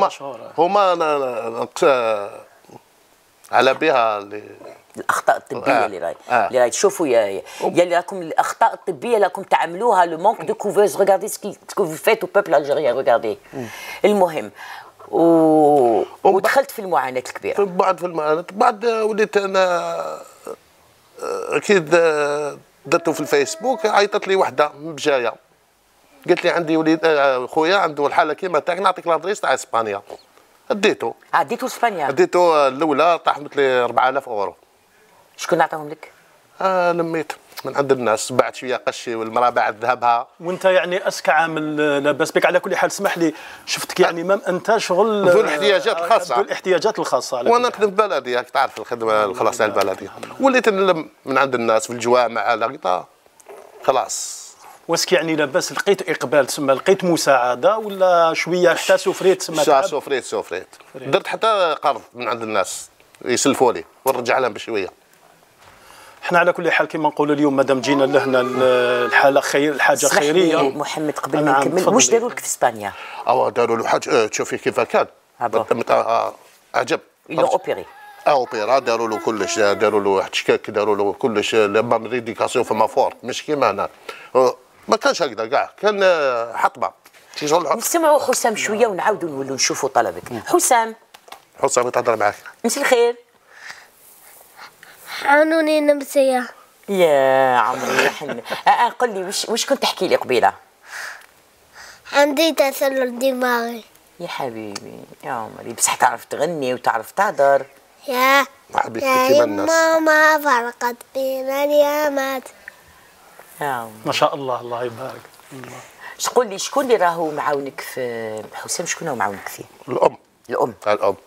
هما على بها الاخطاء الطبيه اللي راهي تشوفوا يا اللي راكم الاخطاء الطبيه راكم تعملوها، لو مونك دو كوفوز. ريغاردي سكو في فيت او بوبل الجيريان، ريغاردي. المهم ودخلت في المعاناه الكبيره. بعد وليت انا اكيد درتو في الفيسبوك، عيطت لي وحده بجايه قالت لي عندي وليد خويا عنده الحاله كيما تاعك، نعطيك لادريس تاع اسبانيا. ديتو اسبانيا. ديتو الاولى طاحت لي 4000 اورو. شكون عطاهم لك؟ لميت من عند الناس، بعد شويه قشي والمراه بعد ذهبها. وانت يعني اسك عامل لاباس بك على كل حال. اسمح لي شفتك يعني مام انت شغل ذو الاحتياجات الخاصه. وانا نخدم في بلدي، راك تعرف الخدمه الخلاص تاع البلدي. وليت نلم من عند الناس في الجوامع لقيتها خلاص. واسك يعني لاباس لقيت اقبال تسمى، لقيت مساعده ولا شويه حتى سفريت تسمى؟ سفريت درت حتى قرض من عند الناس يسلفوا لي ونرجع لهم بشويه. احنا على كل حال كما نقولوا اليوم مادام جينا لهنا الحاجه خيريه. محمد قبل ما نكمل، واش داروا لك في اسبانيا؟ داروا له حاجه تشوفي كيف كان عجب. اوبيرا داروا له كلش، داروا له شكاك، داروا له كلش، لما ريديكاسيون فما فور مش كيما هنا. ما كانش هكذا كاع، كان حطبه. نسمعوا حسام شويه ونعاودوا نولوا نشوفوا طلبك. حسام تهضر معاك. مساء الخير. حنوني نمسيه يا عمري حن. قل لي وش كنت تحكي لي قبيله؟ عندي تسلل دماغي. يا حبيبي يا عمري، بصح تعرف تغني وتعرف تهدر. يا ماما فرقت بين اليامات. يا عمري ما شاء الله، الله يبارك. قول لي شكون اللي راهو معاونك في حسام؟ شكون راهو معاونك فيه؟ الام.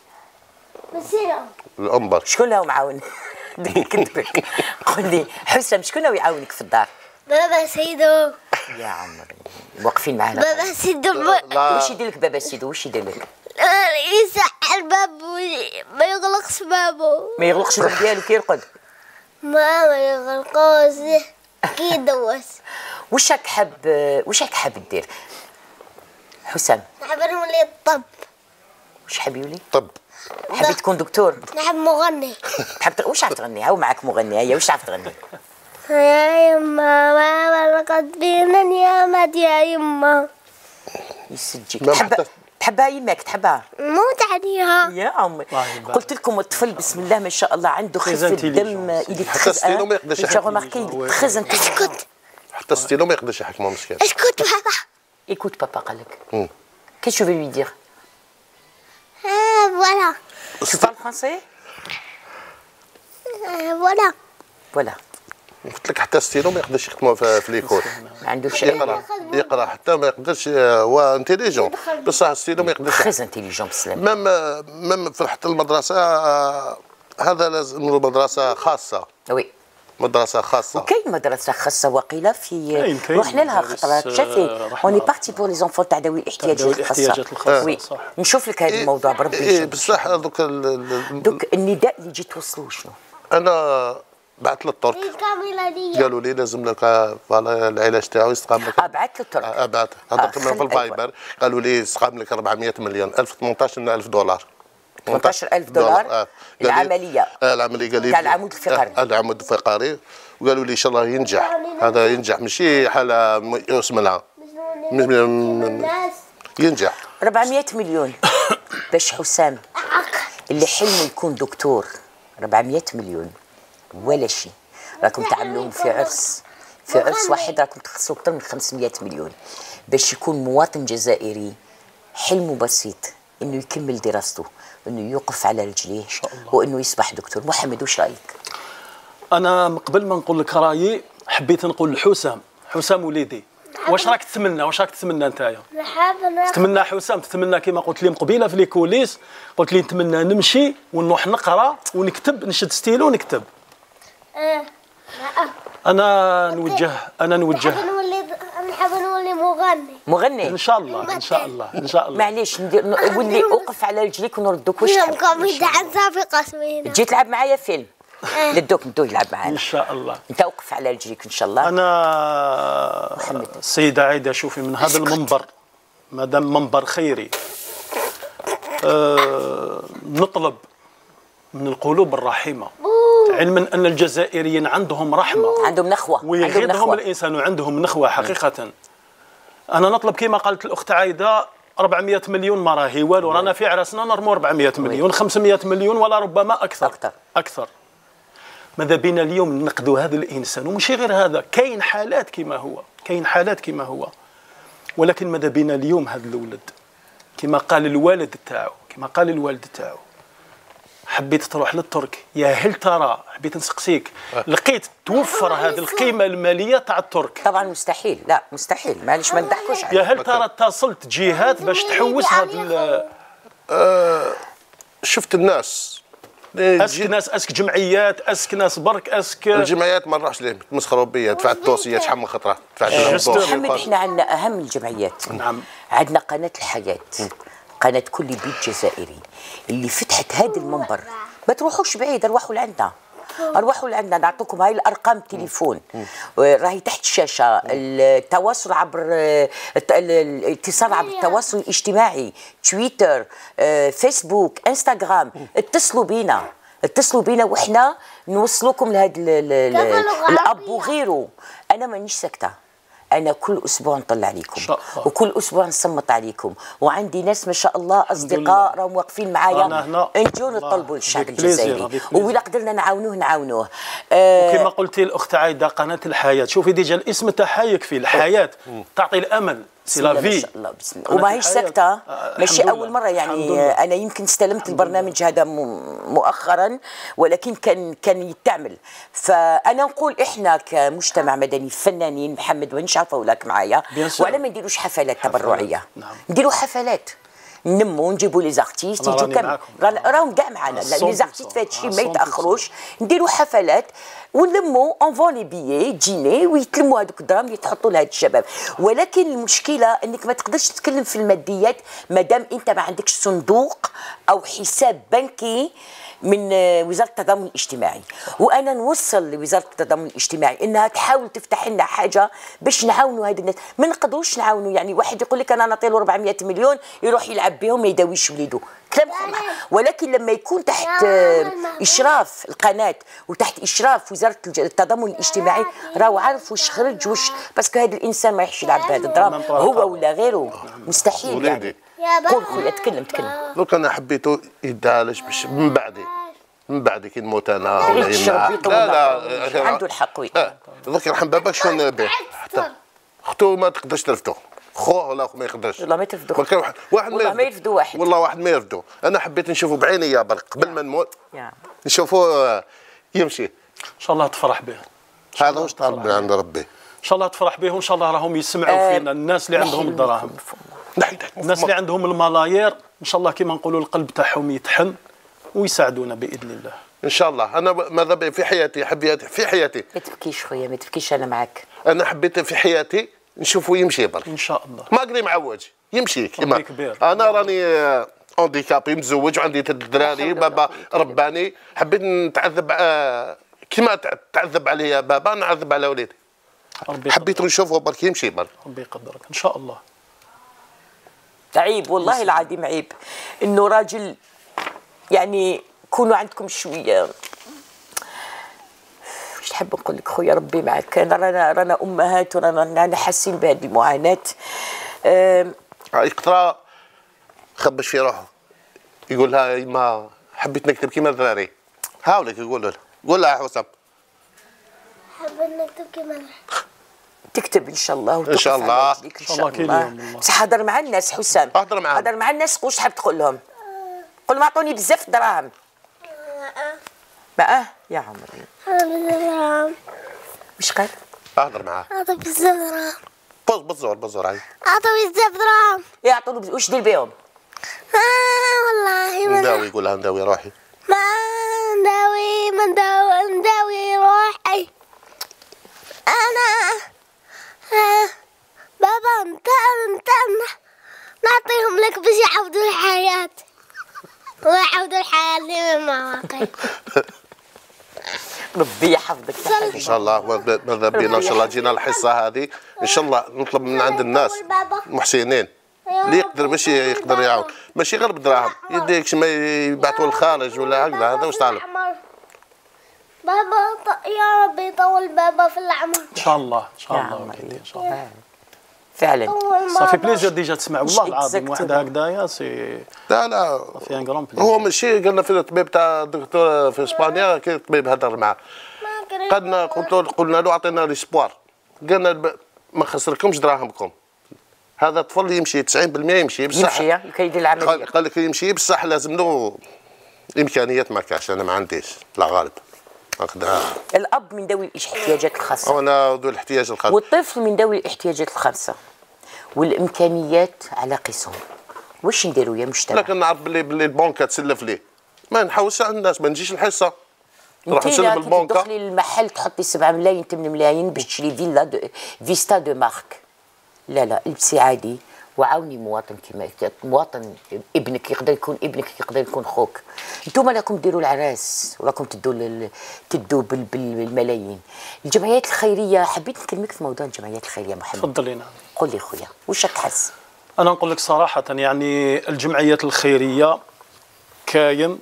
الام برك. شكون راهو معاون؟ كذبك. قول لي حسام شكون راهو يعاونك في الدار؟ بابا سيدو. يا عمري واقفين معنا. بابا سيدو واش يدير لك بابا سيدو؟ واش يدير لك؟ يفتح الباب وما يغلقش بابه. ما يغلقش الباب ديالو كي يرقد؟ ما يغلقوش كي يدوس. واش راك حاب دير حسام؟ نحب نولي الطب. واش حاب يولي؟ طب. حبيت تكون دكتور؟ نحب مغني. واش عارف تغني؟ هاو معك مغني. هيا واش عارف تغني؟ يا يما ما بلغت بينا النيامات يا يما. يسجيك. تحبها يماك تحبها؟ موت عليها يا عمي. قلت لكم الطفل بسم الله ما شاء الله عنده خفة دم اللي حتى ستيلو ما يقدرش اسكت. حتى ستيلو ما يقدرش يحكمه مسكين. اسكت بابا. ايكوت بابا قال لك. Qu'est-ce que je vais lui dire? Voilà. Tu parles français? Voilà. Voilà. قلت لك حتى ستيلو ما يقدرش يختموا في ليكول. ما عندوش يقرا حتى ما يقدرش. هو انتيليجون بصح ستيلو ما يقدرش. تريز انتيليجون بسلام. ميم في حتى المدرسه هذا لازم له مدرسه خاصه. وي. مدرسه خاصه. وكاين مدرسه خاصه وقيله في رحنا لها خطرات شافي اوني بارتي بور لي زونفون تاع ذوي الاحتياجات الخاصه. وي نشوف لك هذا الموضوع بربي. بصح دوك النداء اللي جيت توصلوا شنو؟ انا بعثت للترك قالوا لي لازم لك فوالا العلاج تاعو يستقام لك. بعثت للترك. بعثت هضرت معهم في الفايبر قالوا لي يستقام لك 400 مليون 18,000 دولار. 18,000 دولار العمليه. العمليه قال لي تاع العمود الفقري. العمود الفقري وقالوا لي ان شاء الله ينجح. هذا ينجح ماشي حاله ميؤوس منها. ينجح 400 مليون باش حسام اللي حلمه يكون دكتور. 400 مليون ولا شيء. راكم تعملوهم في عرس واحد راكم تخسروا اكثر من 500 مليون باش يكون مواطن جزائري حلمه بسيط انه يكمل دراسته، انه يوقف على رجليه وانه يصبح دكتور. محمد واش رايك؟ انا قبل ما نقول لك رايي حبيت نقول لحسام وليدي واش راك تتمنى نتايا؟ تتمنى حسام تتمنى كما قلت لي قبيله في لي كوليس قلت لي نتمنى نمشي ونروح نقرا ونكتب نشد ستيلو ونكتب. انا نوجه نحب نولي مغني ان شاء الله. معليش نولي اوقف على رجليك ونردوك. واش تجي تلعب معايا فيلم؟ ندوك يلعب معانا ان شاء الله. انت اوقف على رجليك ان شاء الله. انا السيده عايده شوفي من هذا المنبر مادام منبر خيري نطلب من القلوب الرحيمه علما ان الجزائريين عندهم رحمه عندهم نخوه ويغيظهم الانسان وعندهم نخوه حقيقه. انا نطلب كما قالت الاخت عايده 400 مليون ما راهي والو. رانا في عرسنا نرموا 400 مليون 500 مليون ولا ربما اكثر. ماذا بينا اليوم نقدوا هذا الانسان ومشي غير هذا. كاين حالات كما هو ولكن ماذا بينا اليوم هذا الولد كما قال الوالد تاعو حبيت تروح للترك. يا هل ترى حبيت نسقسيك لقيت توفر هذه القيمه الماليه تاع الترك؟ طبعا مستحيل. لا مستحيل معليش ما نضحكوش عليه. يا هل ترى اتصلت جهات باش تحوس هذا شفت الناس اسك جمعيات اسك ناس برك اسك الجمعيات ما نروحش لهم تمسخروا بيا دفعت دوسيه شحال من خطره دفعت محمد احنا عندنا اهم الجمعيات. نعم. عندنا قناه الحياه قناه كل بيت جزائري اللي فتحت هذا المنبر. ما تروحوش بعيد ارواحوا لعندنا نعطوكم هاي الارقام التليفون راهي تحت الشاشه. التواصل عبر الاتصال عبر التواصل الاجتماعي تويتر فيسبوك انستغرام. اتصلوا بينا وحنا نوصلوكم لهذا الاب وغيره. انا مانيش ساكته. أنا كل أسبوع نطلع عليكم وكل أسبوع نصمت عليكم وعندي ناس ما شاء الله أصدقاء راهم واقفين معايا نجوا نطلبوا للشعب الجزائري وإلا قدرنا نعاونوه. وكما قلتي الأخت عايدة قناة الحياة شوفي ديجا الاسم تاعها يكفي. الحياة تعطي الأمل سي لا في. وما هيش ساكته ماشي اول مره يعني. انا يمكن استلمت البرنامج هذا مؤخرا ولكن كان يتعمل. فانا نقول احنا كمجتمع مدني فنانين محمد وانش عارفه ولاك معايا وعلى ما نديروش حفلات تبرعيه. نديروا حفلات نمو نجيبوا لي زارتيست يجوا كامل راهم كاع معنا. لي زارتيست في هذا الشيء ما يتاخروش. نديروا حفلات ونلموا اونفون لي بيي جيني ويتلموا هذوك الدراهم يتحطوا لهاد الشباب. ولكن المشكله انك ما تقدرش تتكلم في الماديات مادام انت ما عندكش صندوق او حساب بنكي من وزاره التضامن الاجتماعي. وانا نوصل لوزاره التضامن الاجتماعي انها تحاول تفتح لنا حاجه باش نعاونوا هاد الناس. ما نقدروش نعاونوا يعني واحد يقول لك انا نعطي له 400 مليون يروح يلعب يلعب بهم ما يداويش وليدو، كلام ولكن لما يكون تحت اشراف القناه وتحت اشراف وزاره التضامن الاجتماعي راهو عارف واش خرج واش، باسكو هذا الانسان ما يحش يلعب بهذا الدراما هو ولا غيره، مستحيل يعني. قول خويا تكلم. دوك انا حبيته يدالج باش من بعد كي نموت انا ولا لا عنده الحق. وي دوك يرحم باباك شكون به حتى اختو ما تقدرش ترفدو، خوه ولا ما يقدرش والله ما ترفدو، واحد ما يرفدو واحد، والله واحد ما يرفدو. انا حبيت نشوفه بعيني يا برك قبل ما نموت نشوفه يمشي. ان شاء الله تفرح به، هذا واش طالب من عند ربي. ان شاء الله تفرح به، وان شاء الله راهم يسمعوا فينا الناس اللي عندهم الدراهم، الناس اللي عندهم الملايير، ان شاء الله كما نقولوا القلب تاعهم يتحن ويساعدونا باذن الله. ان شاء الله. انا ماذا في حياتي في حياتي ما تبكيش خويا، ما تبكيش، انا معك. انا حبيت في حياتي نشوفه يمشي برك ان شاء الله، ما قري معوج يمشي كيما انا راني اونديكابي متزوج وعندي الدراري، بابا رباني، حبيت نتعذب كيما تعذب عليا بابا نعذب على وليدي، حبيت نشوفه برك يمشي برك. ربي يقدرك ان شاء الله. عيب والله العظيم عيب انه راجل، يعني كونوا عندكم شويه، واش نحب نقول لك خويا ربي معك. رانا امهات ورانا حاسين بهذه المعاناه. يقرا خبش في روحه يقول لها يما حبيت نكتب كيما الدراري، هاولك يقول لها حسام حبيت نكتب كيما تكتب ان شاء الله ان شاء الله ان شاء الله. بصح هضر مع الناس حسام، هضر مع الناس. واش تحب تقول لهم؟ قول ما عطوني بزاف دراهم. بقى يا عمري دراهم واش قال؟ اهضر معاه. عطوا بزاف دراهم. بزور عايز عطوا بزاف دراهم. يعطوا واش دير بهم؟ والله ما نداوي. يقول لها نداوي روحي. ما نداوي روحي. انا بابا انت نعطيهم لك باش يعوضوا الحياة ويعوضوا الحياة اللي ما واقع. ربي يحفظك ان شاء الله. ماذا بينا ان شاء الله جينا الحصه هذه ان شاء الله نطلب من عند الناس المحسنين اللي يقدر باش يقدر يعاون، ماشي غير بدراهم، يديك ما يبعثوا للخارج ولا هكذا. هذا واش طالب بابا. يا ربي يطول بابا في العمر ان شاء الله. ان شاء الله ان شاء الله فعلا. صافي بليزير ديجا تسمع والله العظيم واحد هكذايا سي. لا صافي ان كرون بليزير. هو ماشي قالنا في الطبيب تاع الدكتور في اسبانيا كي الطبيب هضر معاه قلنا له عطينا ليسبوار، قالنا ما خسركمش دراهمكم، هذا طفل يمشي 90% يمشي بصح كي يدير العمليه. قال لك يمشي بصح لازم له امكانيات ما كاش، انا ما عنديش لا غالب هكذا. الاب من ذوي الاحتياجات الخاصه وانا ذوي الاحتياجات الخاصه، والطفل من ذوي الاحتياجات الخاصه، والامكانيات على قسم. واش نديروا يا مجتمع؟ لكن نعرف باللي البنكه تسلف لي، ما نحوسش على الناس، ما نجيش الحصه نروح نسلف البنكه. تدخلي للمحل تحطي 7 ملايين 8 ملايين باش تشري فيلا فيستا دو مارك. لا البسي عادي وعاوني مواطن كيما مواطن. ابنك يقدر يكون ابنك، يقدر يكون خوك. انتم راكم ديروا العراس وراكم تدوا بالملايين. الجمعيات الخيريه، حبيت نكلمك في موضوع الجمعيات الخيريه محمد. تفضلي. نعم قول لي خويا واش راك تحس؟ انا نقول لك صراحه يعني الجمعيات الخيريه كاين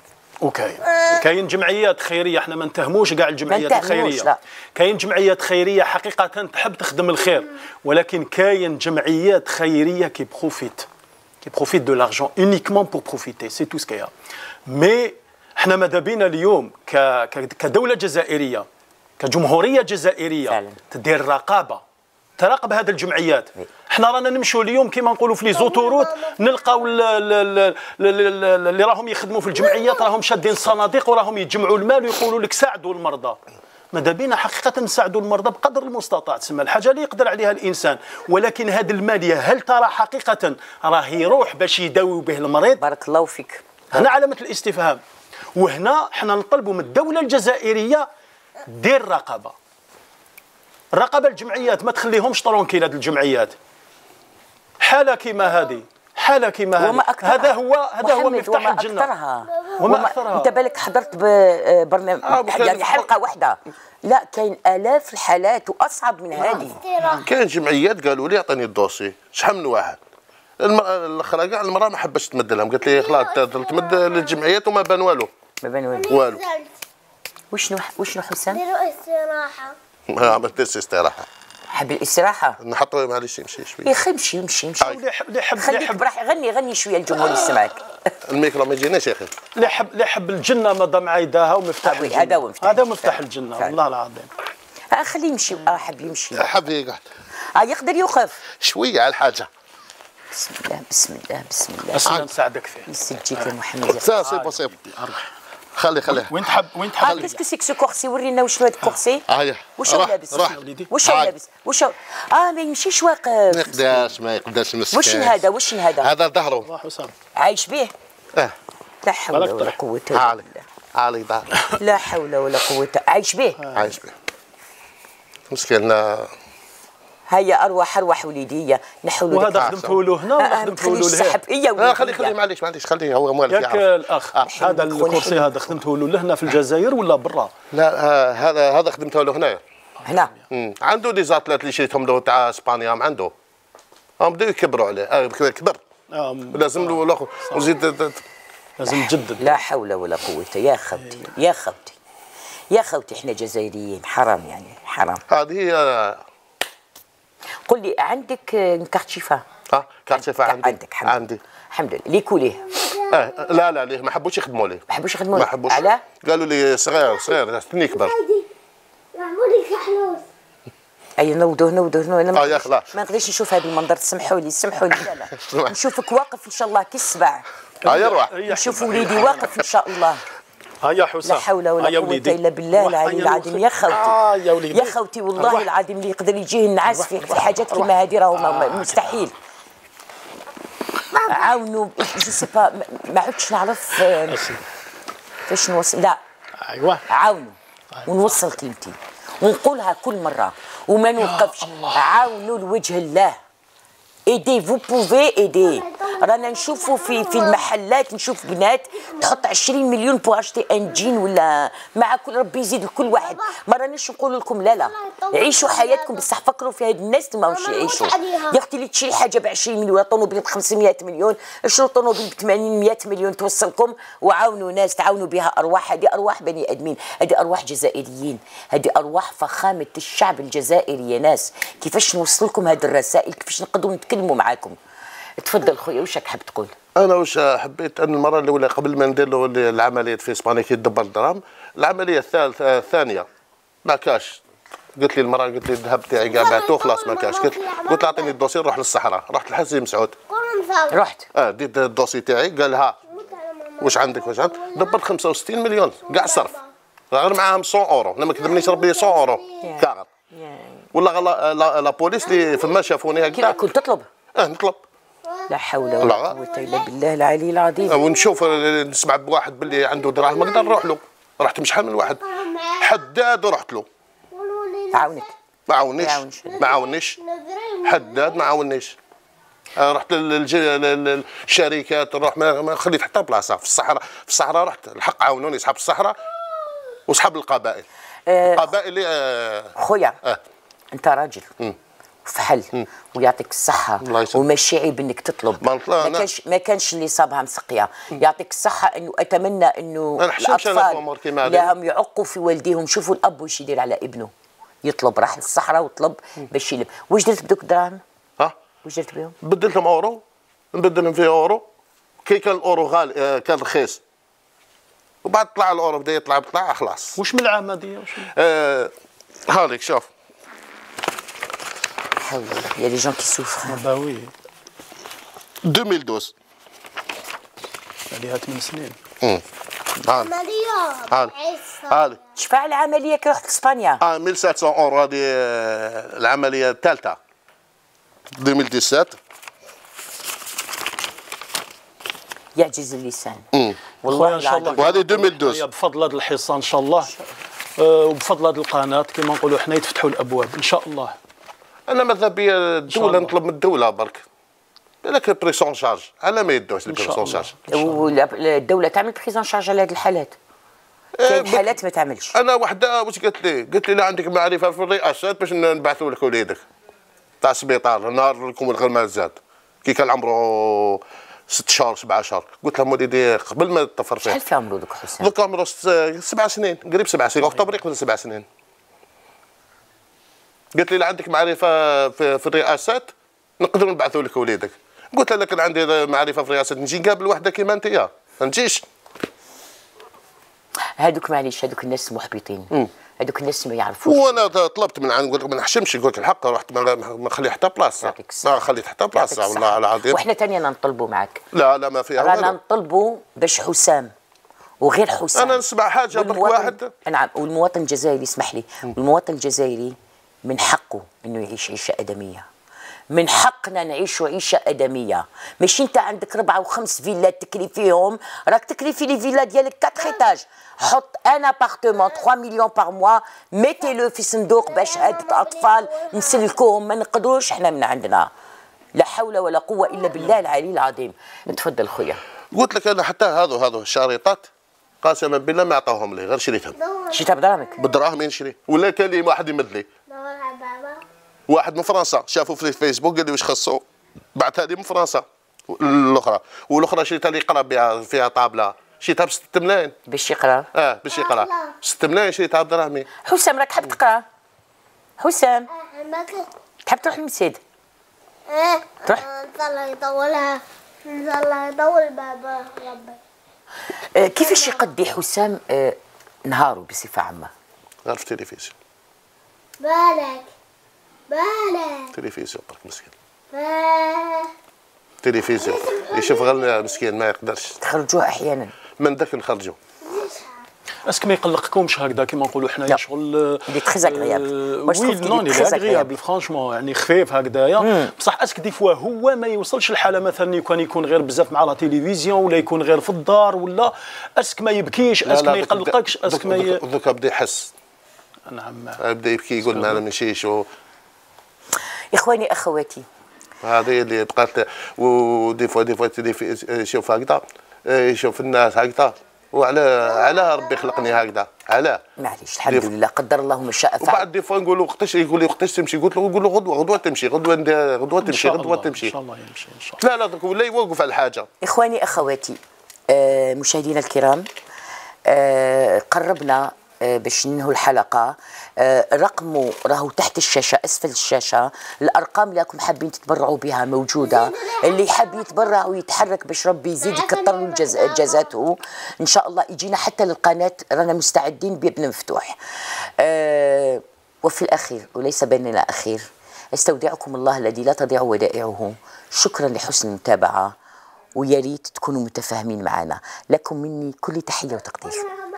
كاين جمعيات خيريه، احنا ما نتهموش كاع الجمعيات الخيريه. لا. كاين جمعيات خيريه حقيقه تحب تخدم الخير، ولكن كاين جمعيات خيريه كي بروفيت دو لارجون اونيكمون بور بروفيتي، سي تو سكايا. مي احنا ماذا بينا اليوم كدوله جزائريه، كجمهوريه جزائريه فعلا. تدير رقابه، تراقب هذه الجمعيات. احنا رانا نمشوا اليوم كيما نقولوا في لي زوتوروت نلقاو اللي راهم يخدموا في الجمعيات راهم شادين صناديق وراهم يجمعوا المال ويقولوا لك ساعدوا المرضى. ماذا بينا حقيقه نساعدوا المرضى بقدر المستطاع، تسمى الحاجه اللي يقدر عليها الانسان، ولكن هذه الماليه هل ترى حقيقه راه يروح باش يداوي به المريض؟ بارك الله فيك. هنا علامه الاستفهام. وهنا احنا نطلبوا من الدوله الجزائريه دير رقابه. الرقابه الجمعيات ما تخليهمش طرونكيل. هذه الجمعيات حاله كيما هذه هذا هو مفتاح الجنه. وما اكثرها. انت بالك حضرت ببرنامج يعني حلقه واحده؟ لا كاين الاف الحالات واصعب من هذه. كاين جمعيات قالوا لي اعطيني الدوسي شحال من واحد الاخرى كاع المراه ما حبتش تمد لهم، قالت لي خلاص تمد للجمعيات وما بان والو. ما بان والو. والو. وشنو حسام؟ ديروا استراحه. ما عملتش استراحه. حب الاستراحه. نحطوا معليش يمشي شويه. يا اخي امشي. اللي خليك براحي، غني شويه الجمهور يسمعك. الميكرو ما يجيناش يا اخي. اللي حب الجنه مدام عايداها ومفتاح الجنه. هذا هو مفتاح الجنه والله العظيم. خليه يمشي. حب يمشي. حب يقعد. يقدر يوقف شويه على الحاجه. بسم الله. أصلا نساعدك فيه. يسجيك يا محمد. سي بوسيبل. خليه. وين تحب كاسكو سيك سو كورسي؟ ورينا واش هذا الكورسي. واش هو لابس؟ واش هو لابس؟ ما يمشيش واقف. ما يقدرش مسكين. واش هذا؟ هذا ظهره. عايش به؟ لا حول ولا قوة إلا بالله. عالي ظهر. لا حول ولا قوة. عايش به؟ عايش به. مسكين. هيا أرواح وليدية نحول. وهذا خدمته له هنا ولا خدمته له هنا؟ خليه معليش خليه هو موالف ياك الأخ. هذا الكرسي هذا خدمته له لهنا في الجزائر ولا برا؟ لا هذا خدمته له هنايا. هنا. عنده دي زاتلات اللي شريتهم له تاع اسبانيا عنده. بداو يكبروا عليه. كبر. لازم له الاخر وزيد لازم تجدد. لا حول ولا قوة. يا خوتي احنا جزائريين حرام يعني حرام. هذه هي. قل لي عندك كارت شفاء؟ كارت شفاء عندي. الحمد لله. ليكو ليه؟ لا ليه ما حبوش يخدموا ليه. ما حبوش. علاه؟ قالوا لي صغير استني يكبر. معمولي كحلوس. اي نوضوه انا يا خلاص ما نقدرش نشوف هذا المنظر. تسمحوا لي لا نشوفك واقف ان شاء الله كي السبع. يروح نشوف وليدي واقف ان شاء الله. يا حسام. لا حول ولا قوة الا بالله العلي العظيم. يا خوتي يا خوتي والله العظيم اللي يقدر يجيه النعاس في حاجات كيما هذه راهو مستحيل. عاونوا جو سي با ما عدتش نعرف فاش نوصل. لا عاونوا ونوصل كلمتي ونقولها كل مرة وما نوقفش. عاونوا لوجه الله. ايدي فو بوفي ايدي. رانا نشوفوا في المحلات نشوف بنات تحط 20 مليون بو اشتي ان جين ولا مع كل ربي يزيد لكل واحد. ما رانيش نقول لكم لا عيشوا حياتكم بصح فكروا في هاد الناس اللي ماهمش يعيشوا. يا اختي اللي تشري حاجه ب 20 مليون ولا طوموبيل ب 500 مليون اشروا طوموبيل ب 80 100 مليون توصلكم. وعاونوا ناس تعاونوا بها ارواح. هذه ارواح بني ادمين. هذه ارواح جزائريين. هذه ارواح فخامه الشعب الجزائري يا ناس. كيفاش نوصل لكم هذه الرسائل؟ كيفاش نقدروا نتكلموا معاكم؟ تفضل خويا واش راك حاب تقول؟ انا واش حبيت ان المره الاولى قبل ما ندير له العمليه في اسبانيا كي يدبر الدراهم، العمليه الثانيه ما كاش. قلت لي المراه قلت لي الذهب تاعي كاع بعتو خلاص ما كاش. قلت له اعطيني الدوسي نروح للصحراء. رحت لحسين مسعود. رحت ديت الدوسي تاعي قال ها واش عندك دبرت 65 مليون كاع صرف غير معاهم 100 اورو. انا ما كذبنيش ربي 100 اورو كاع. والله لا بوليس اللي فما شافوني هكذا. كنت تطلب؟ نطلب. لا حول ولا قوة الا بالله العلي العظيم. ونشوف نسمع بواحد باللي عنده دراهم نقدر نروح له. رحت مش شحال من واحد حداد ورحت له. عاونك؟ ما عاونيش. حداد ما عاونيش. رحت للشركات نروح ما خليت حتى بلاصه في الصحراء رحت الحق عاونوني اصحاب الصحراء واصحاب القبائل. القبائل خويا انت راجل فحل ويعطيك الصحة وماشي عيب انك تطلب. ما كانش اللي صابها مسقية. يعطيك الصحة انه اتمنى انه الاطفال لهم يعقوا في والديهم. شوفوا الاب واش يدير على ابنه. يطلب راح للصحراء وطلب باش يلم. واش درت بدوك الدراهم؟ واش درت بهم؟ بدلتهم اورو. نبدلهم في اورو. كي كان الاورو غالي كان رخيص. وبعد طلع الاورو بدا يطلع خلاص. واش من العام هذه؟ هاذيك شوف. Il y a des gens qui souffrent. Bah oui. 2012. عليها 8 سنين. هذه. شفاع العملية كي رحت لإسبانيا؟ 1700 اورو هذه العملية الثالثة. 2017. يعجز اللسان. والله ان شاء الله. وهذه 2012. بفضل هذا الحصان ان شاء الله وبفضل هذه القناة كما نقولوا حنا يتفتحوا الابواب ان شاء الله. انا ماذا بيا الدوله نطلب من الدوله برك بالك بريسون شارج على ما يدوش البريسون شارج. والدوله تعمل بريسون شارج على هذه الحالات. كاين حالات ما تعملش. انا وحده واش قالت لي لا عندك معرفه في الرئاسات باش نبعثوا لك وليدك تاع السبيطار نهار لكم الغرمال زاد كي كان عمره 6 شهور 7 شهور، قلت لهم وليدي قبل ما تطفر فيه. شحال في عمره دوك حسام؟ دوك عمره 7 سنين، قريب 7 سنين، اكتوبر يقبل 7 سنين. قالت لي لا عندك معرفه في الرئاسات نقدروا نبعثوا لك وليدك. قلت لها لكن عندي معرفه في الرئاسات نجي نقابل وحده كيما انت ما نجيش. هذوك معليش هذوك الناس محبطين، هذوك الناس ما يعرفوش. وانا طلبت من عند، قلت لك ما نحشمش، قلت الحق رحت ما نخلي حتى بلاصه، ما خليت حتى بلاصه والله العظيم. وحنا ثاني نطلبوا معك. لا ما فيها رانا نطلبوا باش حسام وغير حسام. انا نسمع حاجه برك واحد. نعم، والمواطن الجزائري اسمح لي، والمواطن الجزائري من حقه انه يعيش عيشه ادميه. من حقنا نعيشوا عيشه ادميه، ماشي انت عندك 4 و5 فيلات تكري فيهم، راك تكري في لي فيلا ديالك 4 ايطاج. حط ان ابارتمون 3 مليون بار موا، ميتي لو في صندوق باش هاد الاطفال نسلكوهم. ما نقدروش احنا من عندنا، لا حول ولا قوه الا بالله العلي العظيم. تفضل خويا. قلت لك انا حتى هذو الشريطات قسما بالله ما عطاوهم لي، غير شريتهم. شريتها بدراهمك؟ بالدراهم نشري، ولا كان لي واحد يمد لي. واحد من فرنسا شافوا في الفيسبوك قال لي واش خصو، بعثها لي من فرنسا الاخرى، والاخرى شريتها لي يقرا بها، فيها طابله شريتها ب 6 ملايين باش يقرا. باش يقرا 6 ملايين شريتها بدراهمي. حسام راك حاب تقرا؟ حسام تحب تروح للمسجد؟ تروح؟ ان شاء الله يطولها، ان شاء الله يطول بابا ربي. كيفاش يقضي حسام نهاره بصفه عامه؟ غير في التلفزيون. بالك تلفزيون برك مسكين. تلفزيون يشوف غير مسكين ما يقدرش. تخرجوه احيانا؟ من ذاك نخرجوه. اسك ما يقلقكمش هكذا كيما نقولوا حنايا شغل اللي تخزك غياب؟ وي نوني غياب فرانشمون يعني خفيف هكذايا، بصح اسك دي فوا هو ما يوصلش لحاله مثلا كان يكون غير بزاف مع لا تيليفزيون ولا يكون غير في الدار، ولا اسك ما يبكيش، اسك ما يقلقكش، اسك ما دوكا بدا يحس. نعم بدا يبكي يقول ما نمشيش. اخواني اخواتي هذه اللي بقات. ودي فوا يشوف هكذا، يشوف الناس هكذا، وعلى ربي خلقني هكذا، علاه؟ معليش الحمد لله قدر الله ما شاء فعل. وبعد دي فوا نقول له وقتاش، يقول لي وقتاش تمشي، قلت له غدوه تمشي، غدوه تمشي، غدوه تمشي. ان شاء الله يمشي ان شاء الله. لا ولا يوقف على الحاجه. اخواني اخواتي مشاهدينا الكرام، قربنا باش ننهوا الحلقه. رقمه راهو تحت الشاشه، اسفل الشاشه. الارقام اللي راكم حابين تتبرعوا بها موجوده، اللي حاب يتبرع ويتحرك باش ربي يزيد يكثر له جزاته ان شاء الله يجينا حتى للقناه، رانا مستعدين بابن مفتوح. وفي الاخير وليس بيننا اخير، استودعكم الله الذي لا تضيع ودائعه. شكرا لحسن المتابعه، ويا ريت تكونوا متفاهمين معنا. لكم مني كل تحيه وتقدير.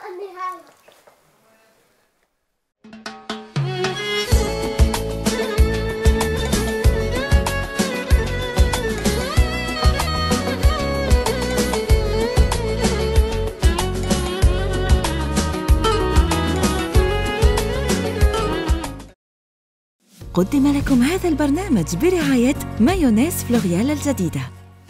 قدم لكم هذا البرنامج برعاية مايونيز فلوريال الجديدة.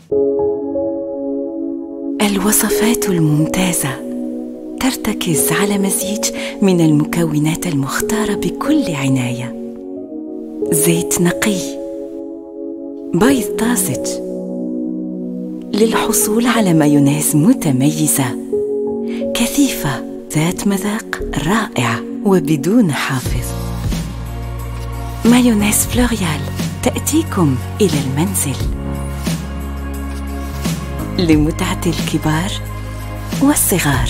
الوصفات الممتازة ترتكز على مزيج من المكونات المختارة بكل عناية: زيت نقي، بيض طازج، للحصول على مايونيز متميزة كثيفة ذات مذاق رائع وبدون حافظ. مايونيز فلوريال تأتيكم إلى المنزل لمتعة الكبار والصغار.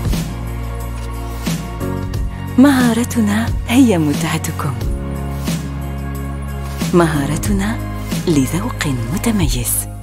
مهارتنا هي متعتكم، مهارتنا لذوق متميز.